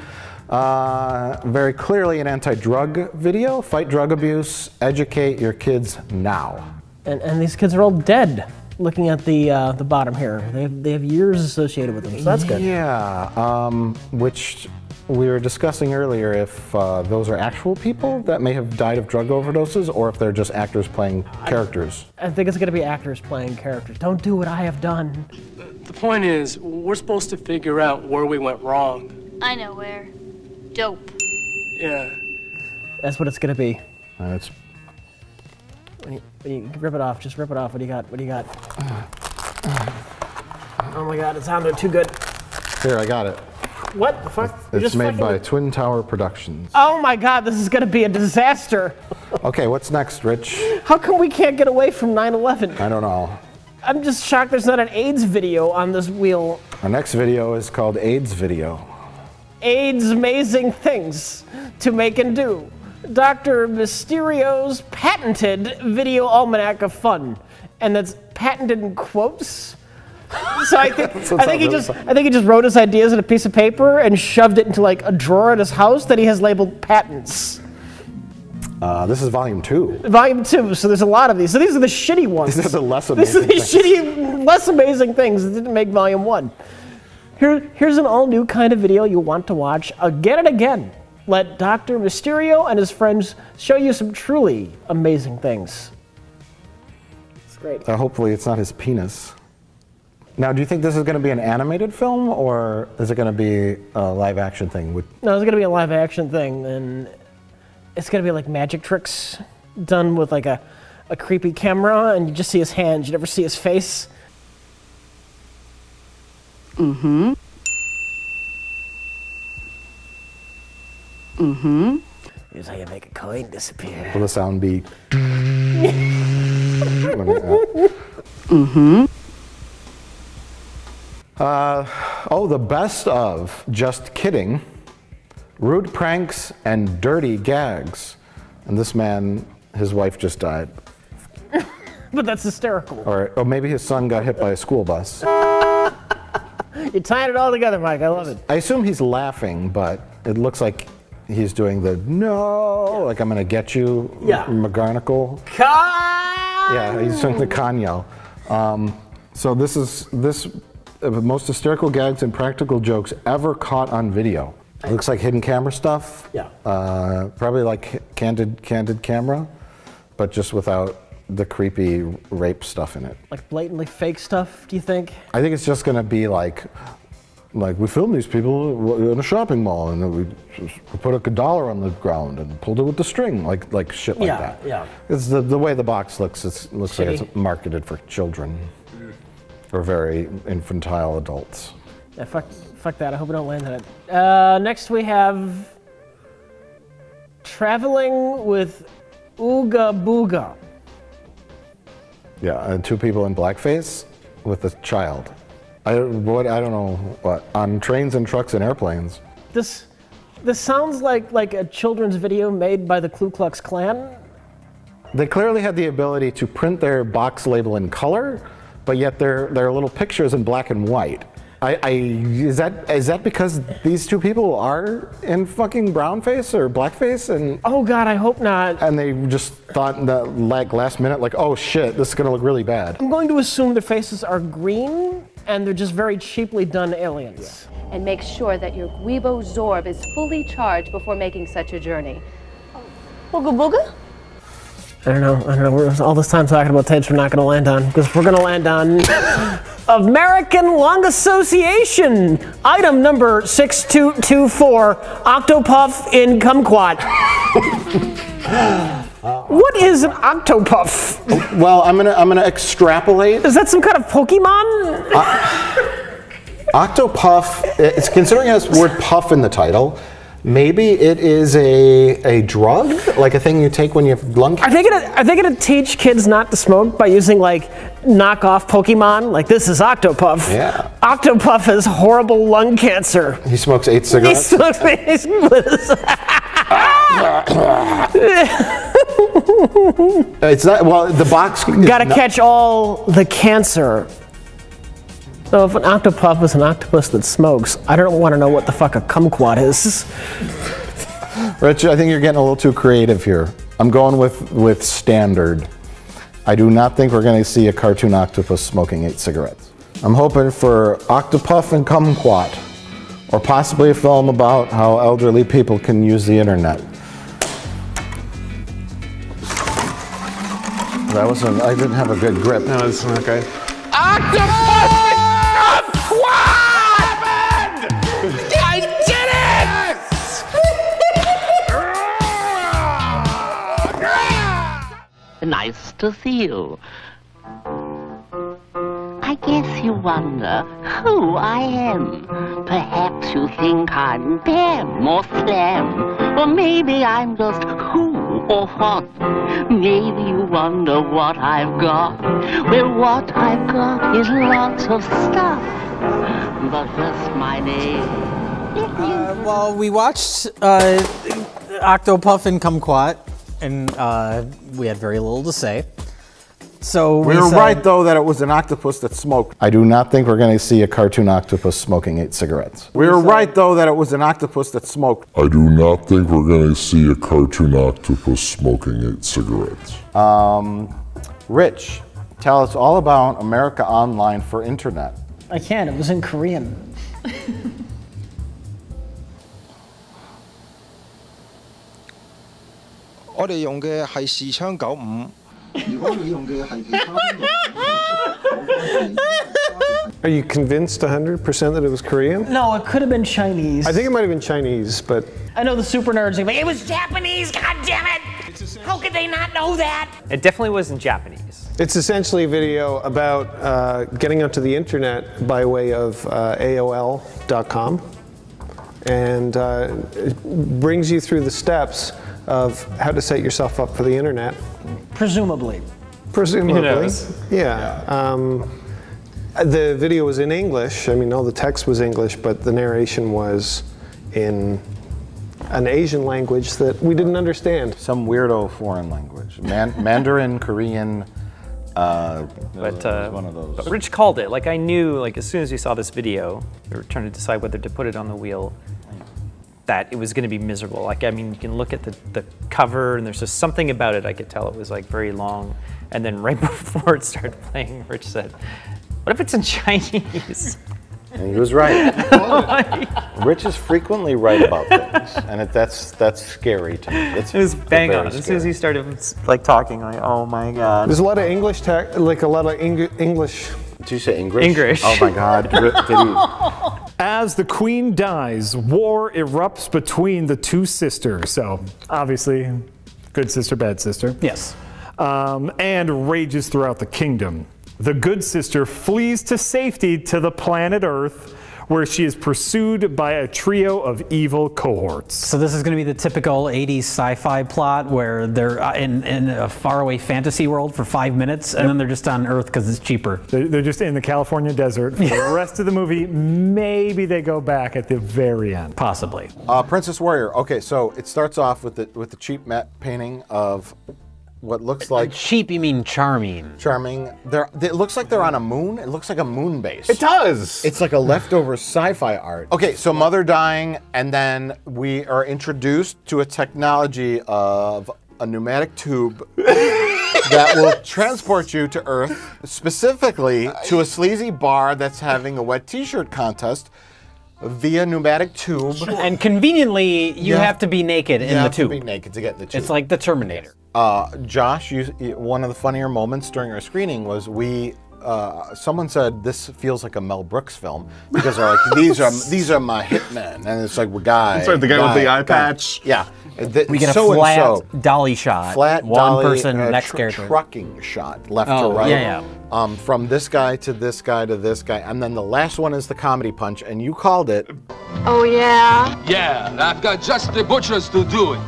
Uh, very clearly an anti-drug video. Fight drug abuse, educate your kids now. And, and these kids are all dead. Looking at the uh, the bottom here, they have, they have years associated with them, so that's good. Yeah, um, which we were discussing earlier if uh, those are actual people that may have died of drug overdoses or if they're just actors playing characters. I think it's going to be actors playing characters. Don't do what I have done. The point is, we're supposed to figure out where we went wrong. I know where. Dope. Yeah. That's what it's going to be. Uh, it's When you, when you rip it off, just rip it off. What do you got? What do you got? Oh my my god, it sounded too good. Here, I got it. What the fuck? You It's just made fucking- by Twin Tower Productions. Oh my god, this is gonna be a disaster. Okay, what's next, Rich? How come we can't get away from nine eleven? I don't know. I'm just shocked there's not an AIDS video on this wheel. Our next video is called AIDS Video. AIDS amazing things to make and do. Doctor Mysterio's patented video almanac of fun. And that's patented in quotes. So I think I think he just I think he just wrote his ideas on a piece of paper and shoved it into like a drawer at his house that he has labeled patents. Uh, this is volume two. Volume two, so there's a lot of these. So these are the shitty ones. These are the less These are amazing the things. shitty, less amazing things that didn't make volume one. Here, here's an all new kind of video you want to watch again and again. Let Doctor Mysterio and his friends show you some truly amazing things. It's great. Uh, hopefully it's not his penis. Now, do you think this is going to be an animated film, or is it going to be a live action thing? With No, it's gonna be a live action thing, and it's gonna be like magic tricks done with like a, a creepy camera, and you just see his hands. You never see his face. Mm-hmm. Mm-hmm. Here's how you make a coin disappear. will the sound be? Mm-hmm. Uh, oh, the best of Just Kidding, Rude Pranks, and Dirty Gags. And this man, his wife just died. But that's hysterical. Or, or maybe his son got hit by a school bus. You're tying it all together, Mike. I love it. I assume he's laughing, but it looks like he's doing the no, like I'm gonna get you, Yeah. McGarnacle. Yeah, he's doing the Kanye. Um, so this is this uh, the most hysterical gags and practical jokes ever caught on video. It looks like hidden camera stuff. Yeah. Uh, probably like candid candid camera, but just without the creepy rape stuff in it. Like blatantly fake stuff, do you think? I think it's just gonna be like, like we filmed these people in a shopping mall, and then we, we put a dollar on the ground and pulled it with the string, like like shit like Yeah, that. yeah. It's the the way the box looks. It's, it looks like Shitty. it's marketed for children or very infantile adults. Yeah, fuck, fuck that. I hope we don't land on it. Uh, next we have Traveling with Ooga Booga. Yeah, and two people in blackface with a child. I what I don't know what on trains and trucks and airplanes. This this sounds like like a children's video made by the Ku Klux Klan. They clearly had the ability to print their box label in color, but yet their their little pictures in black and white. I, I is that is that because these two people are in fucking brownface or blackface and oh god, I hope not. And they just thought in the like last minute, like, oh shit, this is gonna look really bad. I'm going to assume their faces are green and they're just very cheaply done aliens. And make sure that your Guibo Zorb is fully charged before making such a journey. Booga booga? I don't know. I don't know. We're all this time talking about tapes we're not going to land on because we're going to land on American Lung Association. Item number six two two four, Octopuff in Kumquat. What is an octopuff? Well, I'm gonna I'm gonna extrapolate. Is that some kind of Pokemon? Uh, Octopuff. It's considering it has the word puff in the title. Maybe it is a a drug, like a thing you take when you have lung cancer. Are they gonna Are they gonna teach kids not to smoke by using like knockoff Pokemon? Like this is Octopuff. Yeah. Octopuff has horrible lung cancer. He smokes eight He cigarettes. smokes. He's with his It's not. Well, the box. is Gotta not- catch all the cancer. So if an octopuff is an octopus that smokes, I don't want to know what the fuck a kumquat is. Rich, I think you're getting a little too creative here. I'm going with with standard. I do not think we're going to see a cartoon octopus smoking eight cigarettes. I'm hoping for Octopuff and Kumquat, or possibly a film about how elderly people can use the internet. That wasn't. I didn't have a good grip. No, it's not good. Octopus! I did it! Nice to see you. I I guess you wonder who I am. Perhaps you think I'm Pam or Slam, or maybe I'm just who or what. Maybe you wonder what I've got. Well, what I've got is lots of stuff, but first my name. Uh, well, we watched uh, Octopuff and Kumquat, and uh, we had very little to say. So we, we were said, right, though, that it was an octopus that smoked. I do not think we're going to see a cartoon octopus smoking eight cigarettes. We were right, though, that it was an octopus that smoked. I do not think we're going to see a cartoon octopus smoking eight cigarettes. Um, Rich, tell us all about America Online for Internet. I can. It was in Korean. Are you convinced one hundred percent that it was Korean? No, it could have been Chinese. I think it might have been Chinese, but... I know the super nerds are like, it was Japanese, god damn it! How could they not know that? It definitely wasn't Japanese. It's essentially a video about uh, getting onto the internet by way of uh, A O L dot com. And uh, it brings you through the steps of how to set yourself up for the internet. Presumably. Presumably, Who knows? yeah. Um, the video was in English. I mean, all the text was English, but the narration was in an Asian language that we didn't understand. Some weirdo foreign language. Man Mandarin, Korean, uh, But, uh, one of those. but Rich called it. Like I knew, like as soon as we saw this video, we were trying to decide whether to put it on the wheel, that it was going to be miserable. Like, I mean, you can look at the, the cover and there's just something about it. I could tell it was like very long. And then right before it started playing, Rich said, what if it's in Chinese? And he was right. Rich is frequently right about things, and it, that's that's scary to me. It's, It was bang very on. As soon scary. as he started like talking, like, oh my god. There's a lot of English, tech, like a lot of Eng English. Did you say English? English. Oh my God. Did he? As the queen dies, war erupts between the two sisters. So, obviously, good sister, bad sister. Yes. Um, and rages throughout the kingdom. The good sister flees to safety to the planet Earth, where she is pursued by a trio of evil cohorts. So this is going to be the typical eighties sci-fi plot where they're uh, in, in a faraway fantasy world for five minutes, and Yep. then they're just on Earth because it's cheaper. They're, they're just in the California desert. For the rest of the movie, maybe they go back at the very end. Possibly. Uh, Princess Warrior. Okay, so it starts off with the with the cheap matte painting of what looks like cheap. You mean charming? Charming. They're, it looks like they're on a moon. It looks like a moon base. It does. It's like a leftover sci-fi art. Okay, so mother dying, and then we are introduced to a technology of a pneumatic tube that will transport you to Earth, specifically to a sleazy bar that's having a wet t-shirt contest via pneumatic tube. And conveniently, you Yeah. have to be naked in You the have to tube. be naked to get in the tube. It's like the Terminator. Uh, Josh, you, one of the funnier moments during our screening was we. Uh, someone said this feels like a Mel Brooks film because they're like these are these are my hitmen, and it's like we guy. That's right, the guy with the eye patch. Yeah, The- We get a so and flat so. dolly shot. Flat one dolly, person, uh, next tr- character. trucking shot, left Oh, to right. yeah, yeah. Um, from this guy to this guy to this guy, and then the last one is the comedy punch, and you called it. Oh, yeah? Yeah, I've got just the butchers to do it.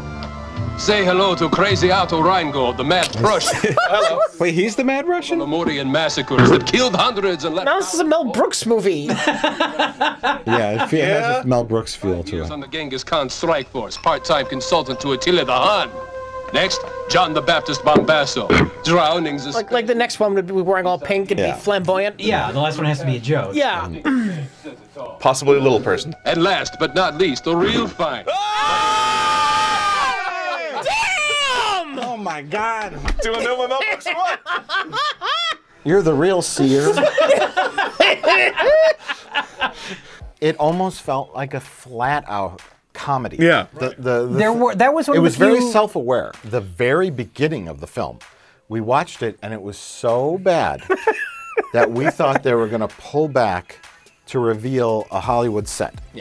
Say hello to Crazy Otto Rheingold, the Mad Russian. Hello. Wait, he's the Mad Russian? The Lemurian massacres that killed hundreds and left. Now this is a Mel Brooks movie. Yeah, it, fe- it has a Mel Brooks feel to Years it. on the Genghis Khan strike force, part-time consultant to Attila the Hun. Next, John the Baptist Bombasso. Drownings is Like, like the next one would be wearing all pink and Yeah. be flamboyant. Yeah, the last one has to be a joke. Yeah. Possibly a little person. And last but not least, the real find. Damn! Oh my God! Do I know my Mel Brooks what? You're the real seer. It almost felt like a flat-out comedy. Yeah. The, the, the There were- that was one It of the was very few- self-aware. The very beginning of the film, we watched it and it was so bad that we thought they were going to pull back to reveal a Hollywood set. Yeah.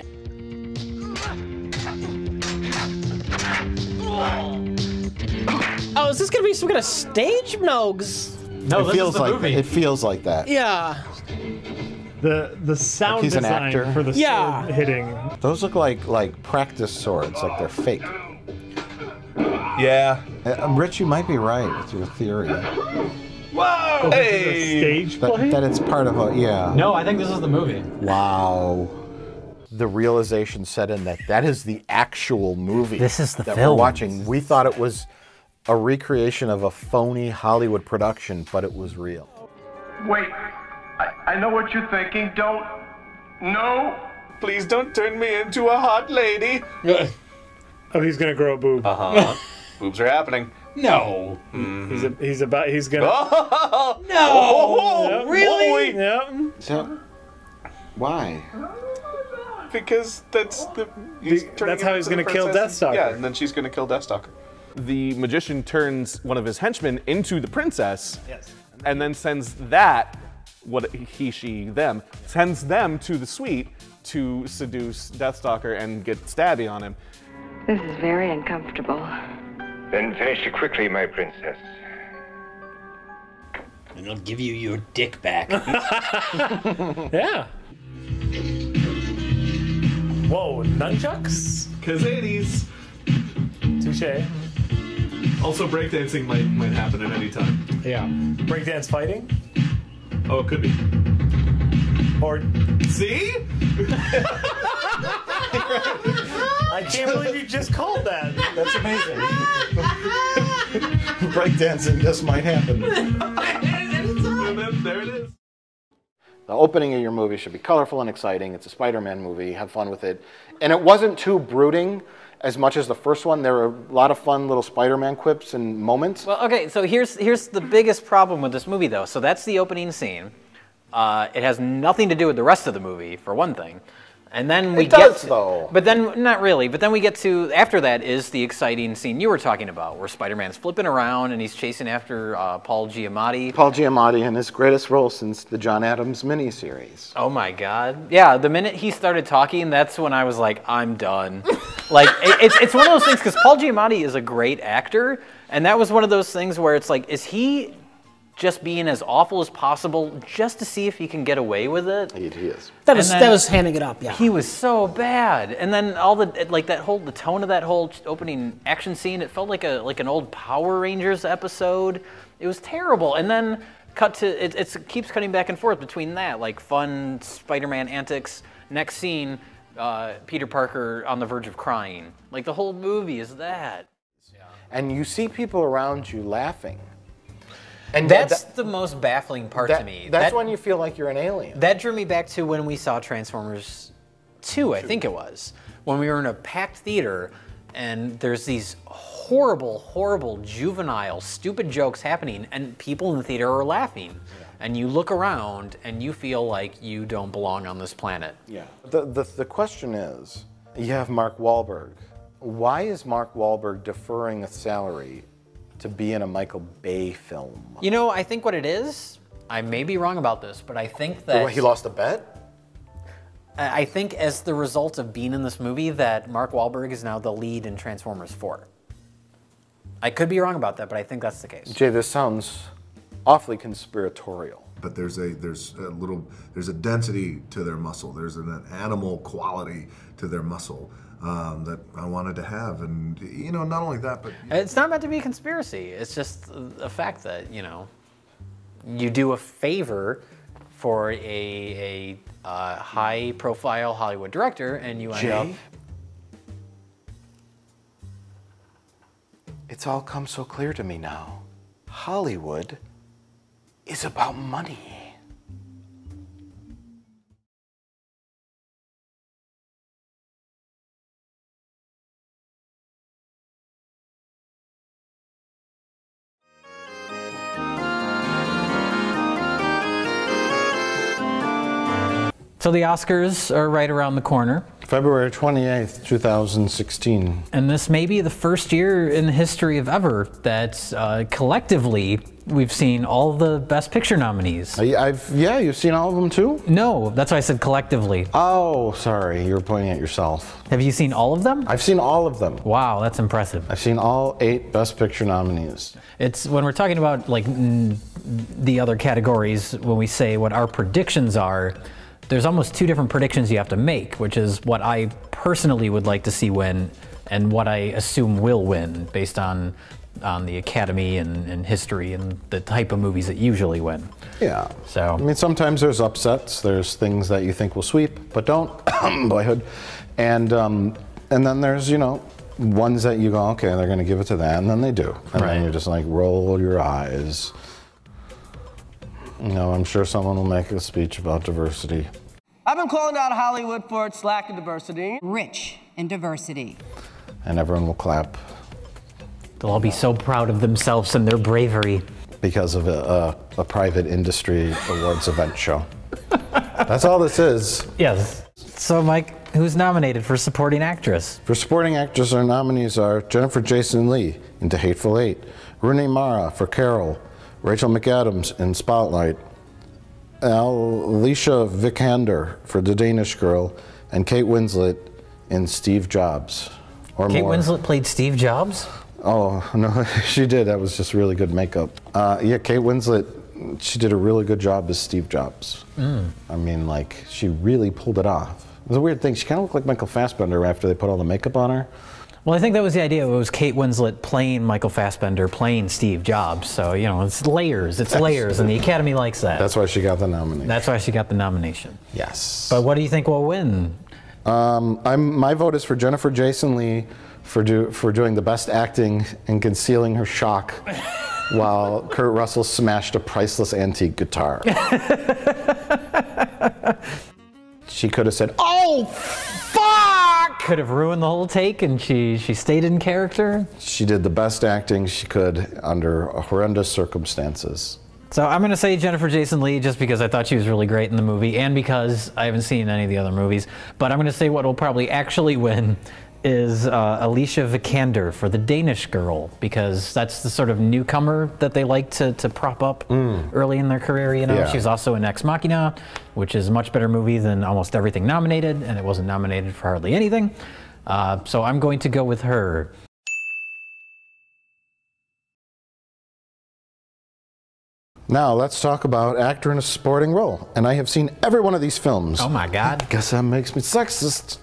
Oh, is this gonna be some kind of stage? No. 'cause- No, it this feels is the like movie. It feels like that. Yeah. The the sound Like he's an design actor. for the Yeah. sword hitting. Those look like like practice swords, like they're fake. Yeah. Uh, Rich, you might be right with your theory. Whoa! Hey! Stage That, play? that it's part of a yeah. No, I think this is the movie. Wow. The realization set in that that is the actual movie. This is the that film. we're watching. We thought it was a recreation of a phony Hollywood production, but it was real. Wait, I, I know what you're thinking. Don't. No. Please don't turn me into a hot lady. Oh, he's gonna grow a boob. Uh huh. Boobs are happening. No. Mm-hmm. He's a, he's about he's gonna. Oh, No. oh, Really? boy. Yep. So, why? Because that's the. He's Be- turning that's how him he's into the gonna kill princess. Deathstalker. Yeah, and then she's gonna kill Deathstalker. The magician turns one of his henchmen into the princess. Yes. And then sends that, what he, she, them, sends them to the suite to seduce Deathstalker and get stabby on him. This is very uncomfortable. Then finish it quickly, my princess. And I'll give you your dick back. Yeah. Whoa, nunchucks? Kazadies. Touche. Also, breakdancing might might happen at any time. Yeah. Breakdance fighting? Oh, it could be. Or See? I can't believe you just called that. That's amazing. Breakdancing just might happen. And then there it is. The opening of your movie should be colorful and exciting. It's a Spider-Man movie. Have fun with it. And it wasn't too brooding as much as the first one. There were a lot of fun little Spider-Man quips and moments. Well, okay, so here's here's the biggest problem with this movie, though. So that's the opening scene. Uh, it has nothing to do with the rest of the movie, for one thing. And then we It get does, to, though. But then, not really. But then we get to, after that is the exciting scene you were talking about, where Spider-Man's flipping around and he's chasing after uh, Paul Giamatti. Paul Giamatti in his greatest role since the John Adams miniseries. Oh my God. Yeah, the minute he started talking, that's when I was like, I'm done. Like, it, it's, it's one of those things, because Paul Giamatti is a great actor, and that was one of those things where it's like, is he just being as awful as possible just to see if he can get away with it? He, he is. That was And then- that was handing it up. Yeah. He was so bad, and then all the like that whole the tone of that whole opening action scene. It felt like a like an old Power Rangers episode. It was terrible, and then cut to it. It's, it keeps cutting back and forth between that like fun Spider-Man antics. Next scene, uh, Peter Parker on the verge of crying. Like the whole movie is that. And you see people around you laughing. And that's the most baffling part that, to me. That's That- when you feel like you're an alien. That drew me back to when we saw Transformers two, I think it was, when we were in a packed theater and there's these horrible, horrible, juvenile, stupid jokes happening and people in the theater are laughing. Yeah. And you look around and you feel like you don't belong on this planet. Yeah. The, the, the question is, you have Mark Wahlberg. Why is Mark Wahlberg deferring a salary to be in a Michael Bay film? You know, I think what it is, I may be wrong about this, but I think that... He lost a bet? I think as the result of being in this movie that Mark Wahlberg is now the lead in Transformers four. I could be wrong about that, but I think that's the case. Jay, this sounds awfully conspiratorial. But there's a there's a little there's a density to their muscle. There's an animal quality to their muscle um, that I wanted to have, and you know, not only that, but It's not meant to be a conspiracy. It's just a fact that, you know, you do a favor for a, a uh, high-profile Hollywood director, and you end Jay? up... It's all come so clear to me now. Hollywood is about money. So the Oscars are right around the corner. February twenty-eighth, two thousand sixteen. And this may be the first year in the history of ever that uh, collectively we've seen all the Best Picture nominees. I, I've yeah, you've seen all of them too? No, that's why I said collectively. Oh, sorry, you were pointing at yourself. Have you seen all of them? I've seen all of them. Wow, that's impressive. I've seen all eight Best Picture nominees. It's when we're talking about like n the other categories, when we say what our predictions are, there's almost two different predictions you have to make, which is what I personally would like to see win and what I assume will win based on on the Academy and, and history and the type of movies that usually win. Yeah. So I mean, sometimes there's upsets. There's things that you think will sweep, but don't. Boyhood. And um, and then there's, you know, ones that you go, okay, they're going to give it to that, and then they do. And Right. then you're just like, roll your eyes. You know, I'm sure someone will make a speech about diversity. I've been calling out Hollywood for its lack of diversity. Rich in diversity. And everyone will clap. They'll all be so proud of themselves and their bravery. Because of a, a, a private industry awards event show. That's all this is. Yes. So, Mike, who's nominated for supporting actress? For supporting actress, our nominees are Jennifer Jason Leigh in The Hateful Eight, Rooney Mara for Carol, Rachel McAdams in Spotlight, Alicia Vikander for The Danish Girl, and Kate Winslet in Steve Jobs. Or Kate more. Winslet played Steve Jobs? Oh, no, she did. That was just really good makeup. Uh, yeah, Kate Winslet, she did a really good job as Steve Jobs. Mm. I mean, like, she really pulled it off. It was a weird thing. She kind of looked like Michael Fassbender after they put all the makeup on her. Well, I think that was the idea. It was Kate Winslet playing Michael Fassbender, playing Steve Jobs. So, you know, it's layers. It's layers, and the Academy likes that. That's why she got the nomination. That's why she got the nomination. Yes. But what do you think will win? Um, I'm, my vote is for Jennifer Jason Leigh for, do, for doing the best acting and concealing her shock while Kurt Russell smashed a priceless antique guitar. She could have said, "Oh, fuck!" Could have ruined the whole take, and she, she stayed in character. She did the best acting she could under horrendous circumstances. So I'm going to say Jennifer Jason Leigh just because I thought she was really great in the movie and because I haven't seen any of the other movies. But I'm going to say what will probably actually win is uh, Alicia Vikander for The Danish Girl, because that's the sort of newcomer that they like to, to prop up Mm. early in their career. You know, Yeah. She was also in Ex Machina, which is a much better movie than almost everything nominated, and it wasn't nominated for hardly anything. Uh, so I'm going to go with her. Now let's talk about actor in a supporting role. And I have seen every one of these films. Oh my God. Guess that makes me sexist.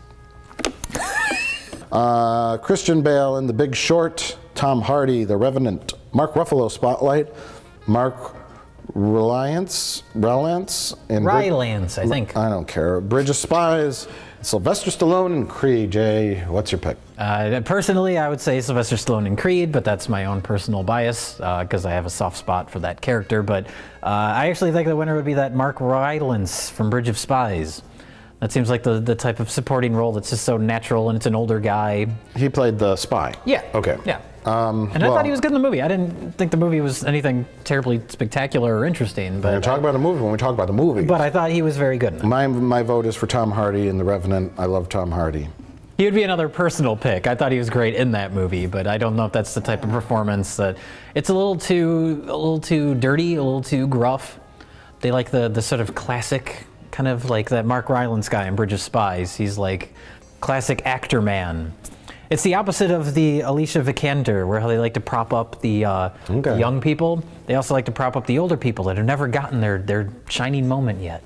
uh, Christian Bale in The Big Short, Tom Hardy, The Revenant, Mark Ruffalo, Spotlight, Mark Rylance, Rylance, in Rylance, I think. I don't care. Bridge of Spies, Sylvester Stallone, and Creed. Jay, what's your pick? Uh, personally, I would say Sylvester Stallone in Creed, but that's my own personal bias because uh, I have a soft spot for that character. But uh, I actually think the winner would be that Mark Rylance from Bridge of Spies. That seems like the, the type of supporting role that's just so natural, and it's an older guy. He played the spy. Yeah. Okay. Yeah. Um, And I well, thought he was good in the movie. I didn't think the movie was anything terribly spectacular or interesting. We're But going to talk about the movie when we talk about the movie. But I thought he was very good in it. My, my vote is for Tom Hardy in The Revenant. I love Tom Hardy. He would be another personal pick. I thought he was great in that movie, but I don't know if that's the type of performance that... It's a little too, a little too dirty, a little too gruff. They like the, the sort of classic, kind of like that Mark Rylance guy in Bridge of Spies. He's like classic actor man. It's the opposite of the Alicia Vikander, where they like to prop up the, uh, Okay. the young people. They also like to prop up the older people that have never gotten their, their shining moment yet.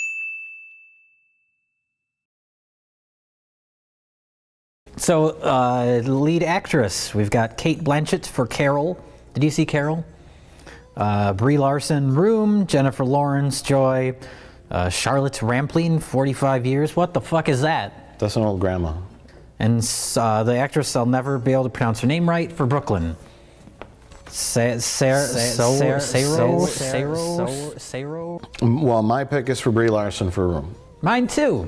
So, uh, lead actress, we've got Cate Blanchett for Carol. Did you see Carol? Uh, Brie Larson, Room, Jennifer Lawrence, Joy, uh, Charlotte Rampling, forty-five years. What the fuck is that? That's an old grandma. And uh, the actress, I'll never be able to pronounce her name right, for Brooklyn. Sarah, Sarah, Sarah, Sarah, Sarah, Sarah. Well, my pick is for Brie Larson for Room. Mine too.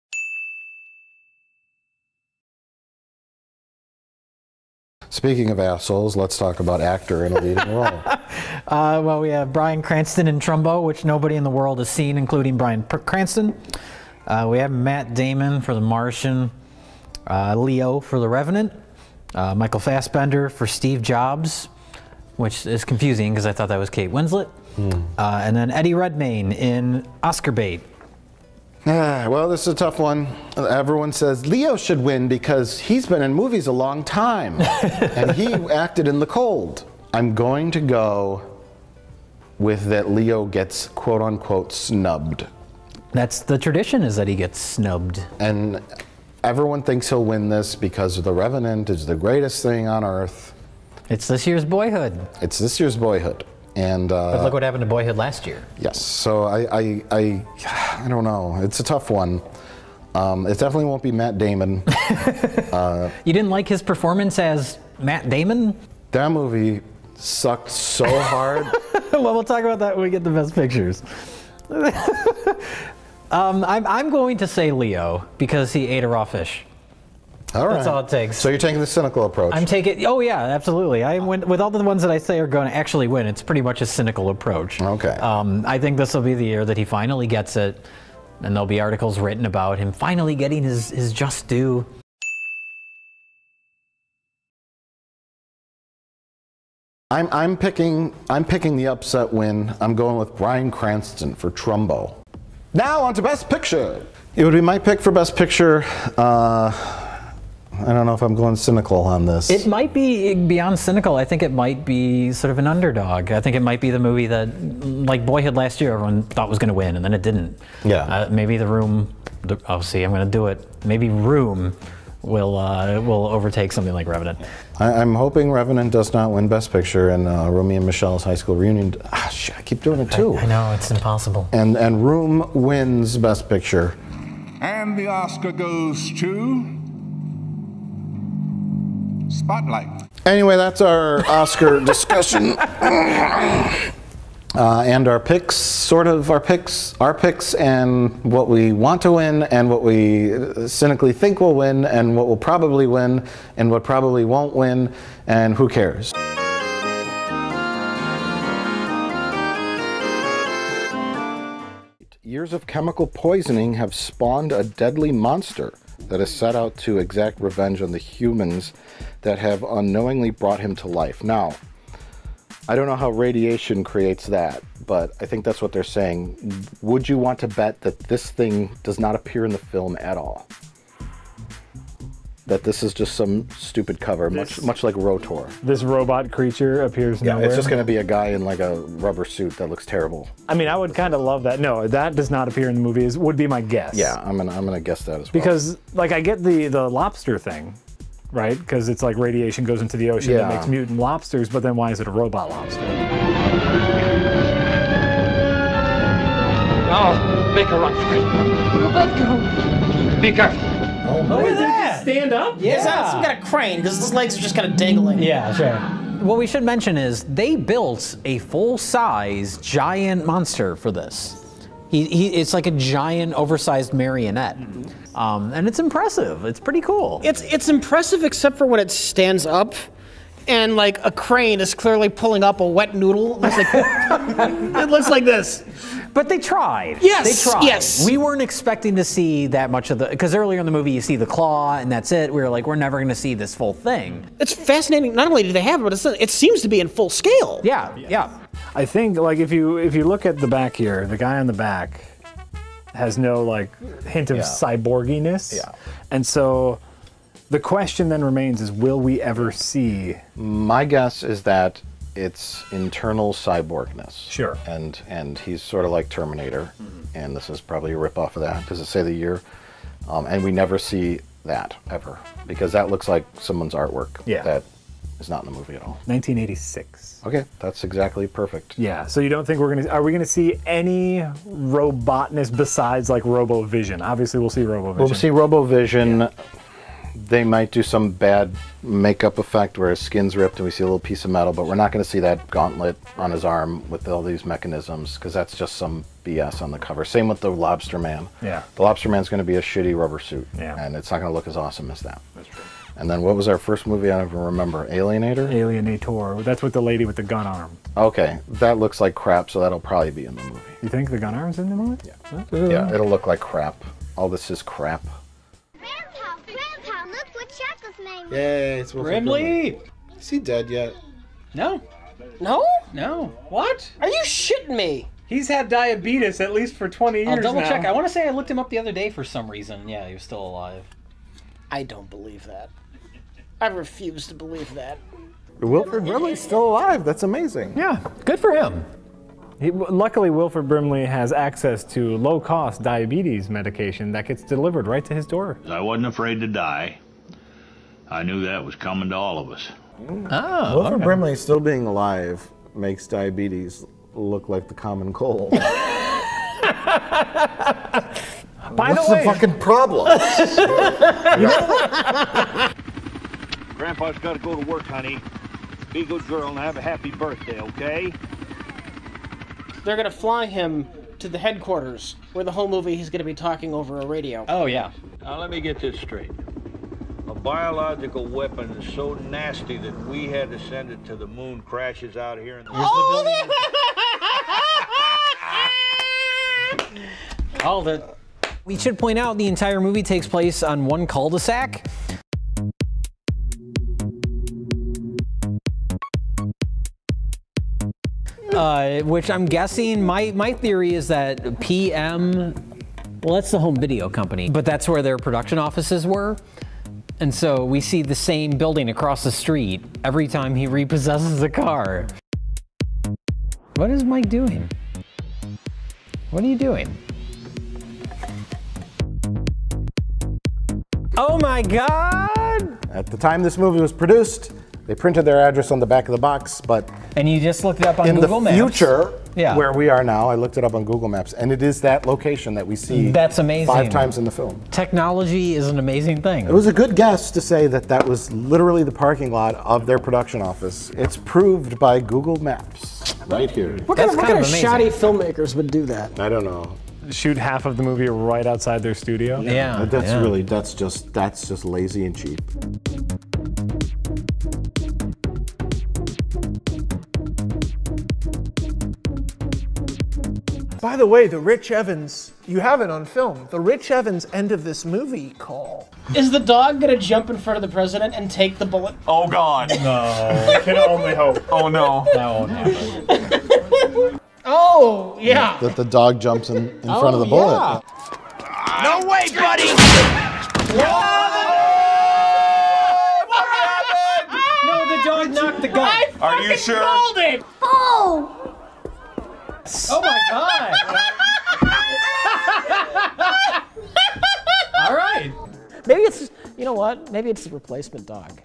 Speaking of assholes, let's talk about actor in a leading role. Uh, well, we have Bryan Cranston in Trumbo, which nobody in the world has seen, including Bryan P Cranston. Uh, we have Matt Damon for The Martian, uh, Leo for The Revenant, uh, Michael Fassbender for Steve Jobs, which is confusing because I thought that was Kate Winslet, Mm. uh, and then Eddie Redmayne in Oscar bait. Ah, well, this is a tough one. Everyone says Leo should win because he's been in movies a long time and he acted in The Cold. I'm going to go with that Leo gets quote unquote snubbed. That's the tradition, is that he gets snubbed. And everyone thinks he'll win this because The Revenant is the greatest thing on earth. It's this year's Boyhood. It's this year's Boyhood. And uh, But look what happened to Boyhood last year. Yes, so I, I, I, I don't know. It's a tough one. Um, it definitely won't be Matt Damon. uh, You didn't like his performance as Matt Damon? That movie sucked so hard. Well, we'll talk about that when we get the best pictures. um, I'm, I'm going to say Leo because he ate a raw fish. All right. That's all it takes. So you're taking the cynical approach. I'm taking, oh yeah, absolutely. I went with all the ones that I say are going to actually win. It's pretty much a cynical approach. Okay. Um, I think this will be the year that he finally gets it, and there'll be articles written about him finally getting his, his just due. I'm, I'm picking, I'm picking the upset win. I'm going with Bryan Cranston for Trumbo. Now on to Best Picture. It would be my pick for Best Picture. Uh, I don't know if I'm going cynical on this. It might be beyond cynical. I think it might be sort of an underdog. I think it might be the movie that, like Boyhood last year, everyone thought was going to win, and then it didn't. Yeah. Uh, maybe The Room, the, oh, see, I'm going to do it. Maybe Room will uh, will overtake something like Revenant. I, I'm hoping Revenant does not win Best Picture, and uh, Romy and Michelle's high school reunion. Ah, shit, I keep doing it too. I, I know, it's impossible. And and Room wins Best Picture. And the Oscar goes to Spotlight. Anyway, that's our Oscar discussion. Uh, and our picks, sort of our picks, our picks and what we want to win and what we cynically think will win and what will probably win and what probably won't win and who cares. Years of chemical poisoning have spawned a deadly monster that is set out to exact revenge on the humans that have unknowingly brought him to life. Now, I don't know how radiation creates that, but I think that's what they're saying. Would you want to bet that this thing does not appear in the film at all? That this is just some stupid cover, This- much much like Rotor. This robot creature appears Yeah, nowhere. it's just going to be a guy in like a rubber suit that looks terrible. I mean, I would kind of love that. No, that does not appear in the movie. Is would be my guess. Yeah, I'm gonna I'm gonna guess that as well. Because like I get the the lobster thing, right? Because it's like radiation goes into the ocean Yeah. that makes mutant lobsters. But then why is it a robot lobster? Now, make a run for it. Let go. Be careful. Oh, look at that! Stand up? Yeah. Is that some kind of crane? Because his legs are just kind of dangling. Yeah, sure. What we should mention is they built a full-size giant monster for this. He, he, it's like a giant, oversized marionette. Um, and it's impressive. It's pretty cool. It's it's impressive except for when it stands up, and like a crane is clearly pulling up a wet noodle. It's like, it looks like this. But they tried. Yes, They tried. yes. We weren't expecting to see that much of the, because earlier in the movie you see the claw and that's it. We were like, we're never going to see this full thing. It's fascinating. Not only do they have it, but it's, it seems to be in full scale. Yeah, yeah. I think like if you if you look at the back here, the guy on the back has no like hint of Yeah. cyborginess. Yeah. And so the question then remains is will we ever see? My guess is that it's internal cyborgness. Sure. And and he's sort of like Terminator, and this is probably a ripoff of that. Does it say the year? Um, and we never see that ever because that looks like someone's artwork. Yeah. That is not in the movie at all. nineteen eighty-six. Okay, that's exactly perfect. Yeah. So you don't think we're gonna are we gonna see any robotness besides like RoboVision? Obviously we'll see RoboVision. We'll see RoboVision. They might do some bad makeup effect where his skin's ripped and we see a little piece of metal, but we're not going to see that gauntlet on his arm with all these mechanisms because that's just some B S on the cover. Same with the Lobster Man. Yeah. The Lobster Man's going to be a shitty rubber suit, Yeah. and it's not going to look as awesome as that. That's true. And then what was our first movie? I don't even remember. Alienator? Alienator. That's with the lady with the gun arm. Okay, that looks like crap, so that'll probably be in the movie. You think the gun arm's in the movie? Yeah. Yeah, it'll look like crap. all this is crap. Grandpa, Grandpa, look what Chuckle's name is. Yay, it's Wilford Brimley! Is he dead yet? No. No? No. What? Are you shitting me? He's had diabetes at least for twenty years I'll double now. check. I want to say I looked him up the other day for some reason. Yeah, he was still alive. I don't believe that. I refuse to believe that. Wilford Brimley's still alive. That's amazing. Yeah, good for him. He, luckily, Wilford Brimley has access to low-cost diabetes medication that gets delivered right to his door. I wasn't afraid to die. I knew that was coming to all of us. Oh, Wilford okay. Brimley still being alive makes diabetes look like the common cold. By What's the way, the fucking problem? Grandpa's got to go to work, honey. Be a good girl and have a happy birthday, okay? They're gonna fly him to the headquarters, where the whole movie he's gonna be talking over a radio. Oh, yeah. Now let me get this straight. A biological weapon is so nasty that we had to send it to the moon crashes out here in the... All the... We should point out the entire movie takes place on one cul-de-sac. Uh, which I'm guessing, my, my theory is that P M, well, that's the home video company, but that's where their production offices were. And so we see the same building across the street every time he repossesses a car. What is Mike doing? What are you doing? Oh my God! At the time this movie was produced, they printed their address on the back of the box, but and you just looked it up on in Google the Maps. future, Yeah. where we are now, I looked it up on Google Maps, and it is that location that we see That's amazing. five times in the film. Technology is an amazing thing. It was a good guess to say that that was literally the parking lot of their production office. It's proved by Google Maps right here. What kind, of, what kind of shoddy filmmakers would do that? I don't know. Shoot half of the movie right outside their studio. Yeah, that's yeah. really that's just that's just lazy and cheap. By the way, the Rich Evans, you have it on film, the Rich Evans end of this movie call. Is the dog gonna jump in front of the president and take the bullet? Oh God. No. I can only hope. Oh no. That won't happen. Oh, yeah. That the dog jumps in, in Oh, front of the bullet. yeah. No way, buddy! No, the dog knocked the gun. I Are you fucking sure? called it! Oh! Oh my God! All right. Maybe it's, you know what? Maybe it's the replacement dog.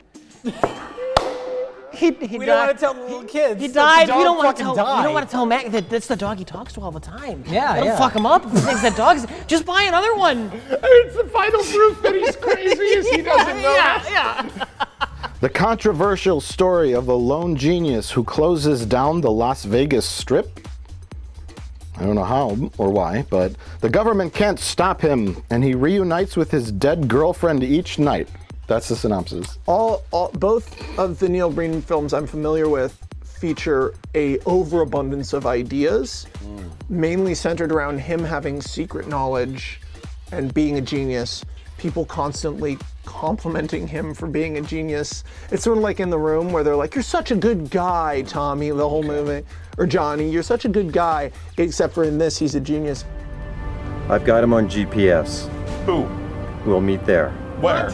He, he We died. don't want to tell the little kids. He that died. the dog We don't want to fucking tell. died. We don't want to tell Mac that that's the dog he talks to all the time. Yeah, Let him yeah. fuck him up. If he thinks that dog's. Just buy another one. It's the final proof that he's crazy is he doesn't know. Yeah, yeah. The controversial story of a lone genius who closes down the Las Vegas Strip. I don't know how or why, but the government can't stop him, and he reunites with his dead girlfriend each night. That's the synopsis. All, all, both of the Neil Breen films I'm familiar with feature a overabundance of ideas, mm. mainly centered around him having secret knowledge and being a genius. People constantly complimenting him for being a genius. It's sort of like In the Room where they're like, "You're such a good guy, Tommy," the whole movie. Or Johnny, "You're such a good guy," except for in this, he's a genius. I've got him on G P S. Who? We'll meet there. Where?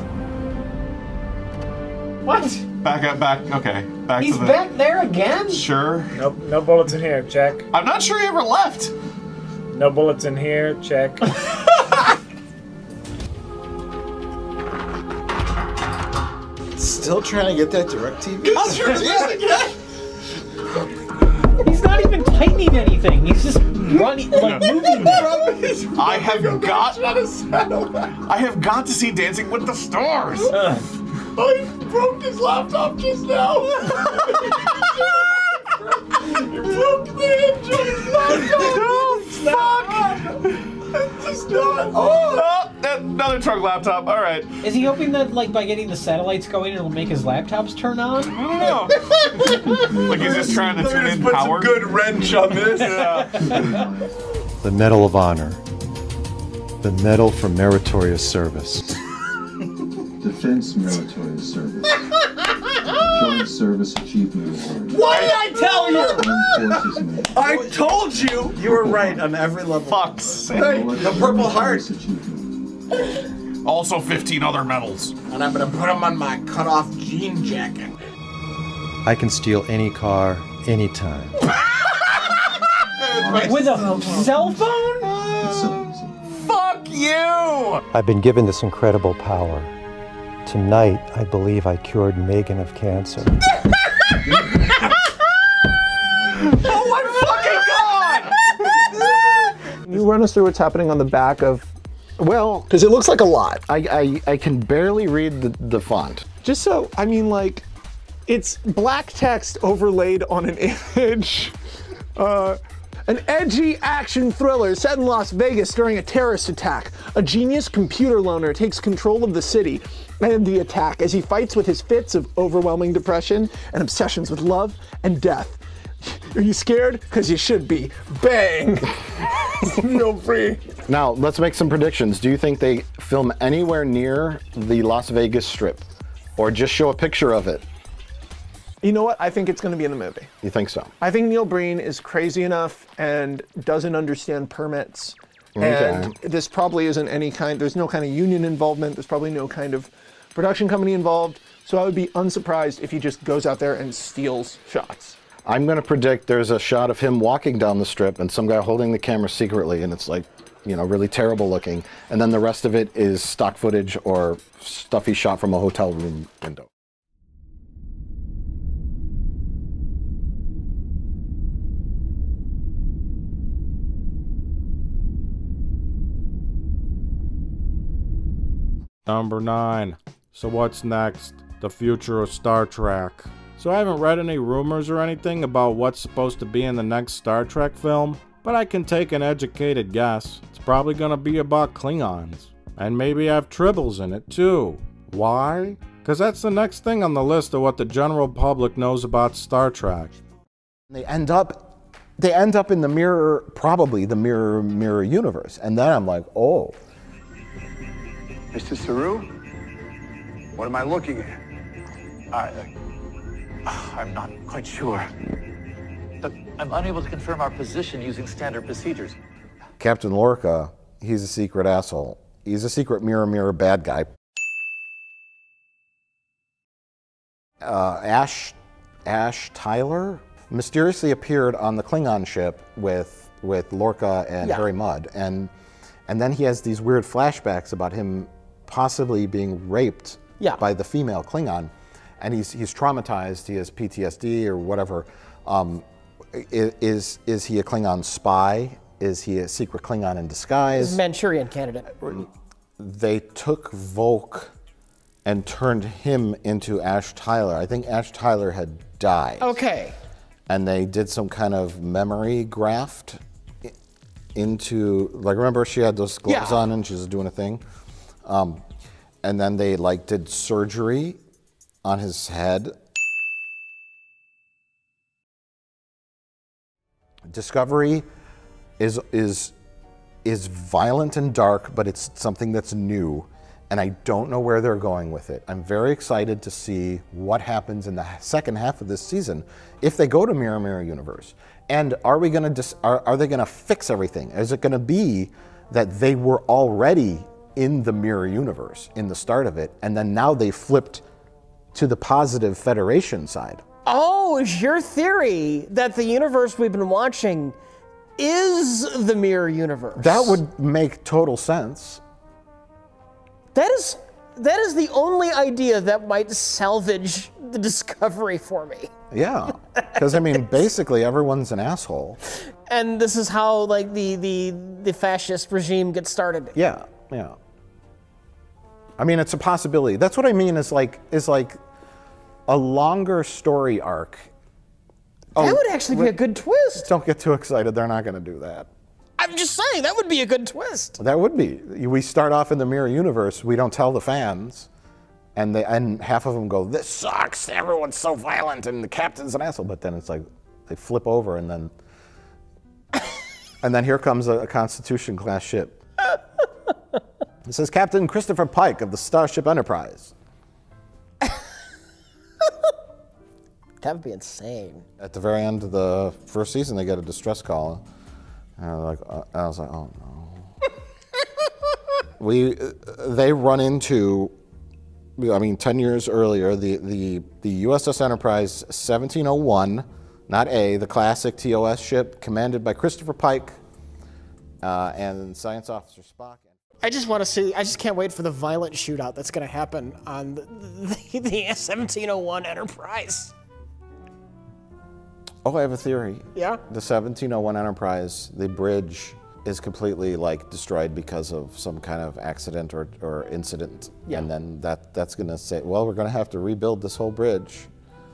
What? Back up, back, okay. Back He's to the... back there again? Sure. Nope, no bullets in here, check. I'm not sure he ever left. No bullets in here, check. Still trying to get that DirecTV? He's not even tightening anything. He's just running, like moving. I have got. I have got to see Dancing with the Stars. Uh. Oh, he broke his laptop just now. You broke the hinge on his laptop. Oh, fuck. Just not. Oh, oh, another trunk laptop. All right. Is he hoping that, like, by getting the satellites going, it'll make his laptops turn on? I don't know. Like he's just trying to tune in put power. some good wrench on this. Yeah. The Medal of Honor. The Medal for Meritorious Service. Defense Meritorious Service. Joint Service Achievement Award. What did I tell you? Armed Forces Medal. I told you! You were right on every level. Fuck's sake. The Purple Heart. Also fifteen other medals. And I'm gonna put them on my cut-off jean jacket. I can steal any car, anytime. With a cell phone? Fuck you! I've been given this incredible power. Tonight, I believe I cured Megan of cancer. Oh my fucking god! Can you run us through what's happening on the back of... Well... Because it looks like a lot. I, I, I can barely read the, the font. Just so, I mean, like, it's black text overlaid on an image. Uh, an edgy action thriller set in Las Vegas during a terrorist attack. A genius computer loaner takes control of the city and the attack as he fights with his fits of overwhelming depression and obsessions with love and death. Are you scared? Because you should be. Bang! Feel free. Now, let's make some predictions. Do you think they film anywhere near the Las Vegas Strip? Or just show a picture of it? You know what? I think it's going to be in the movie. You think so? I think Neil Breen is crazy enough and doesn't understand permits. Okay. And this probably isn't any kind, there's no kind of union involvement. There's probably no kind of production company involved. So I would be unsurprised if he just goes out there and steals shots. I'm going to predict there's a shot of him walking down the strip and some guy holding the camera secretly, and it's like, you know, really terrible looking. And then the rest of it is stock footage or stuff he shot from a hotel room window. Number nine. So what's next? The future of Star Trek. So I haven't read any rumors or anything about what's supposed to be in the next Star Trek film, but I can take an educated guess. It's probably gonna be about Klingons. And maybe have tribbles in it too. Why? Because that's the next thing on the list of what the general public knows about Star Trek. They end up, they end up in the mirror, probably the mirror, mirror universe. And then I'm like, oh. Mister Saru, what am I looking at? I, uh, I'm not quite sure. But I'm unable to confirm our position using standard procedures. Captain Lorca, he's a secret asshole. He's a secret mirror, mirror bad guy. Uh, Ash, Ash Tyler mysteriously appeared on the Klingon ship with, with Lorca and Yeah. Harry Mudd. And, and then he has these weird flashbacks about him possibly being raped Yeah. by the female Klingon, and he's he's traumatized. He has P T S D or whatever. Um, i- is is he a Klingon spy? Is he a secret Klingon in disguise? Manchurian Candidate. They took Volk and turned him into Ash Tyler. I think Ash Tyler had died. Okay. And they did some kind of memory graft i- into, like, remember she had those gloves Yeah. on and she was doing a thing? Um, and then they like did surgery on his head. Discovery is is is violent and dark, but it's something that's new, and I don't know where they're going with it. I'm very excited to see what happens in the second half of this season if they go to Mirror Mirror Universe. And are we going to dis- are, are they going to fix everything? Is it going to be that they were already in the Mirror Universe in the start of it, and then now they flipped to the positive Federation side? Oh, is your theory that the universe we've been watching is the mirror universe? That would make total sense. That is that is the only idea that might salvage the Discovery for me. Yeah, because I mean, basically everyone's an asshole. And this is how like the the the fascist regime gets started. Yeah, yeah. I mean, it's a possibility. That's what I mean. Is like is like a longer story arc. That would actually be a good twist. Don't get too excited. They're not going to do that. I'm just saying that would be a good twist. That would be. We start off in the Mirror Universe. We don't tell the fans, and they and half of them go, "This sucks. Everyone's so violent, and the captain's an asshole." But then it's like they flip over, and then and then here comes a, a Constitution class ship. This is Captain Christopher Pike of the Starship Enterprise. That would be insane. At the very end of the first season, they get a distress call. And I was like, uh, I was like oh no. we, uh, they run into, I mean, ten years earlier, the, the, the U S S Enterprise seventeen oh one, not A, the classic T O S ship, commanded by Christopher Pike uh, and Science Officer Spock. I just want to see, I just can't wait for the violent shootout that's going to happen on the, the, the seventeen oh one Enterprise. Oh, I have a theory. Yeah? The seventeen oh one Enterprise, the bridge is completely like destroyed because of some kind of accident or, or incident. Yeah. And then that that's going to say, well, we're going to have to rebuild this whole bridge.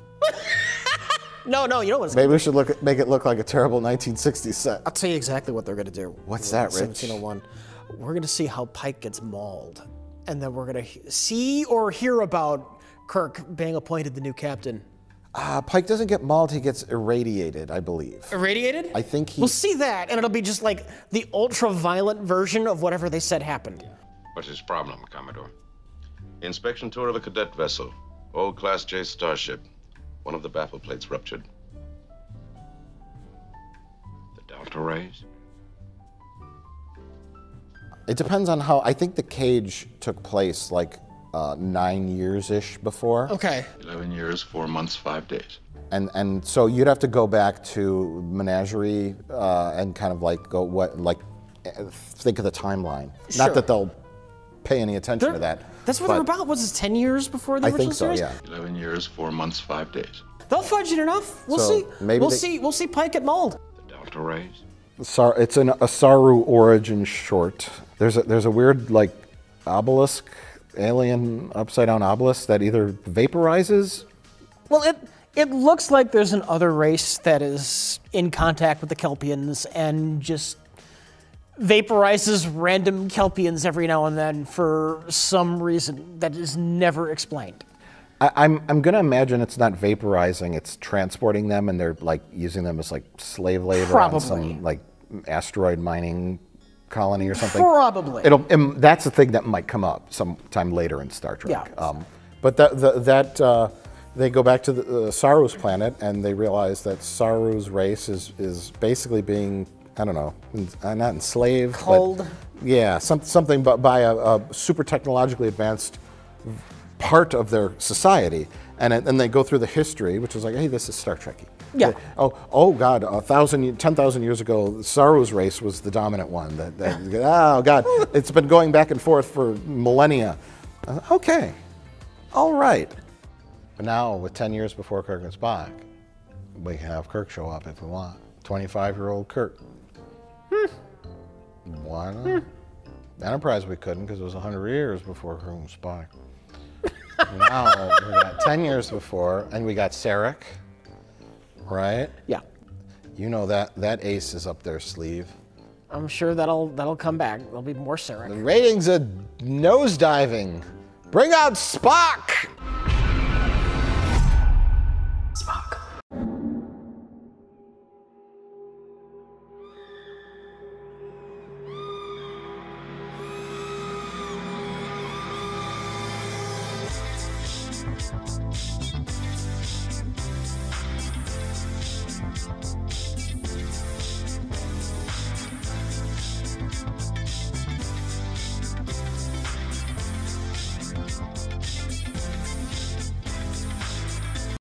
No, no, you know what's Maybe we should look at, make it look like a terrible nineteen sixties set. I'll tell you exactly what they're going to do. What's that, Rich? seventeen oh one. We're going to see how Pike gets mauled. And then we're going to see or hear about Kirk being appointed the new captain. Uh, Pike doesn't get mauled, he gets irradiated, I believe. Irradiated? I think he... We'll see that, and it'll be just like the ultra-violent version of whatever they said happened. What's his problem, Commodore? Inspection tour of a cadet vessel. Old Class J starship. One of the baffle plates ruptured. The delta rays? It depends on how... I think the cage took place like uh, nine years-ish before. Okay. Eleven years, four months, five days. And and so you'd have to go back to Menagerie uh, and kind of like go what like think of the timeline. Sure. Not that they'll pay any attention They're, to that. That's what but they're about. Was it ten years before the I original think so, series? yeah. Eleven years, four months, five days. They'll fudge it enough. We'll So see. maybe we'll they- see. We'll see Pike get mauled. The delta rays? Sar, it's an, a Saru origin short. There's a, there's a weird like obelisk, alien upside down obelisk that either vaporizes. Well, it it looks like there's an other race that is in contact with the Kelpians and just vaporizes random Kelpians every now and then for some reason that is never explained. I, I'm I'm gonna imagine it's not vaporizing; it's transporting them, and they're like using them as like slave labor on Probably. some like asteroid mining colony or something. Probably. It'll. Um, that's a thing that might come up sometime later in Star Trek. Yeah. Um, but that the, that uh, they go back to the uh, Saru's planet, and they realize that Saru's race is is basically being, I don't know, uh, not enslaved, Culled. but yeah, some, something but by a, a super technologically advanced part of their society, and and they go through the history, which is like, hey, this is Star Trek-y. Yeah. Oh, oh God, a thousand, ten thousand years ago, Saru's race was the dominant one. That, that, oh God, it's been going back and forth for millennia. Uh, okay, all right. But now, with ten years before Kirk and Spock, we can have Kirk show up if we want. twenty-five-year-old Kirk. Hmm. Why not? Enterprise we couldn't because it was one hundred years before Kirk and Spock. Now we got ten years before, and we got Sarek, right? Yeah. You know that that ace is up their sleeve. I'm sure that'll that'll come back. There'll be more The Sarek. ratings are nosediving. Bring out Spock! Spock.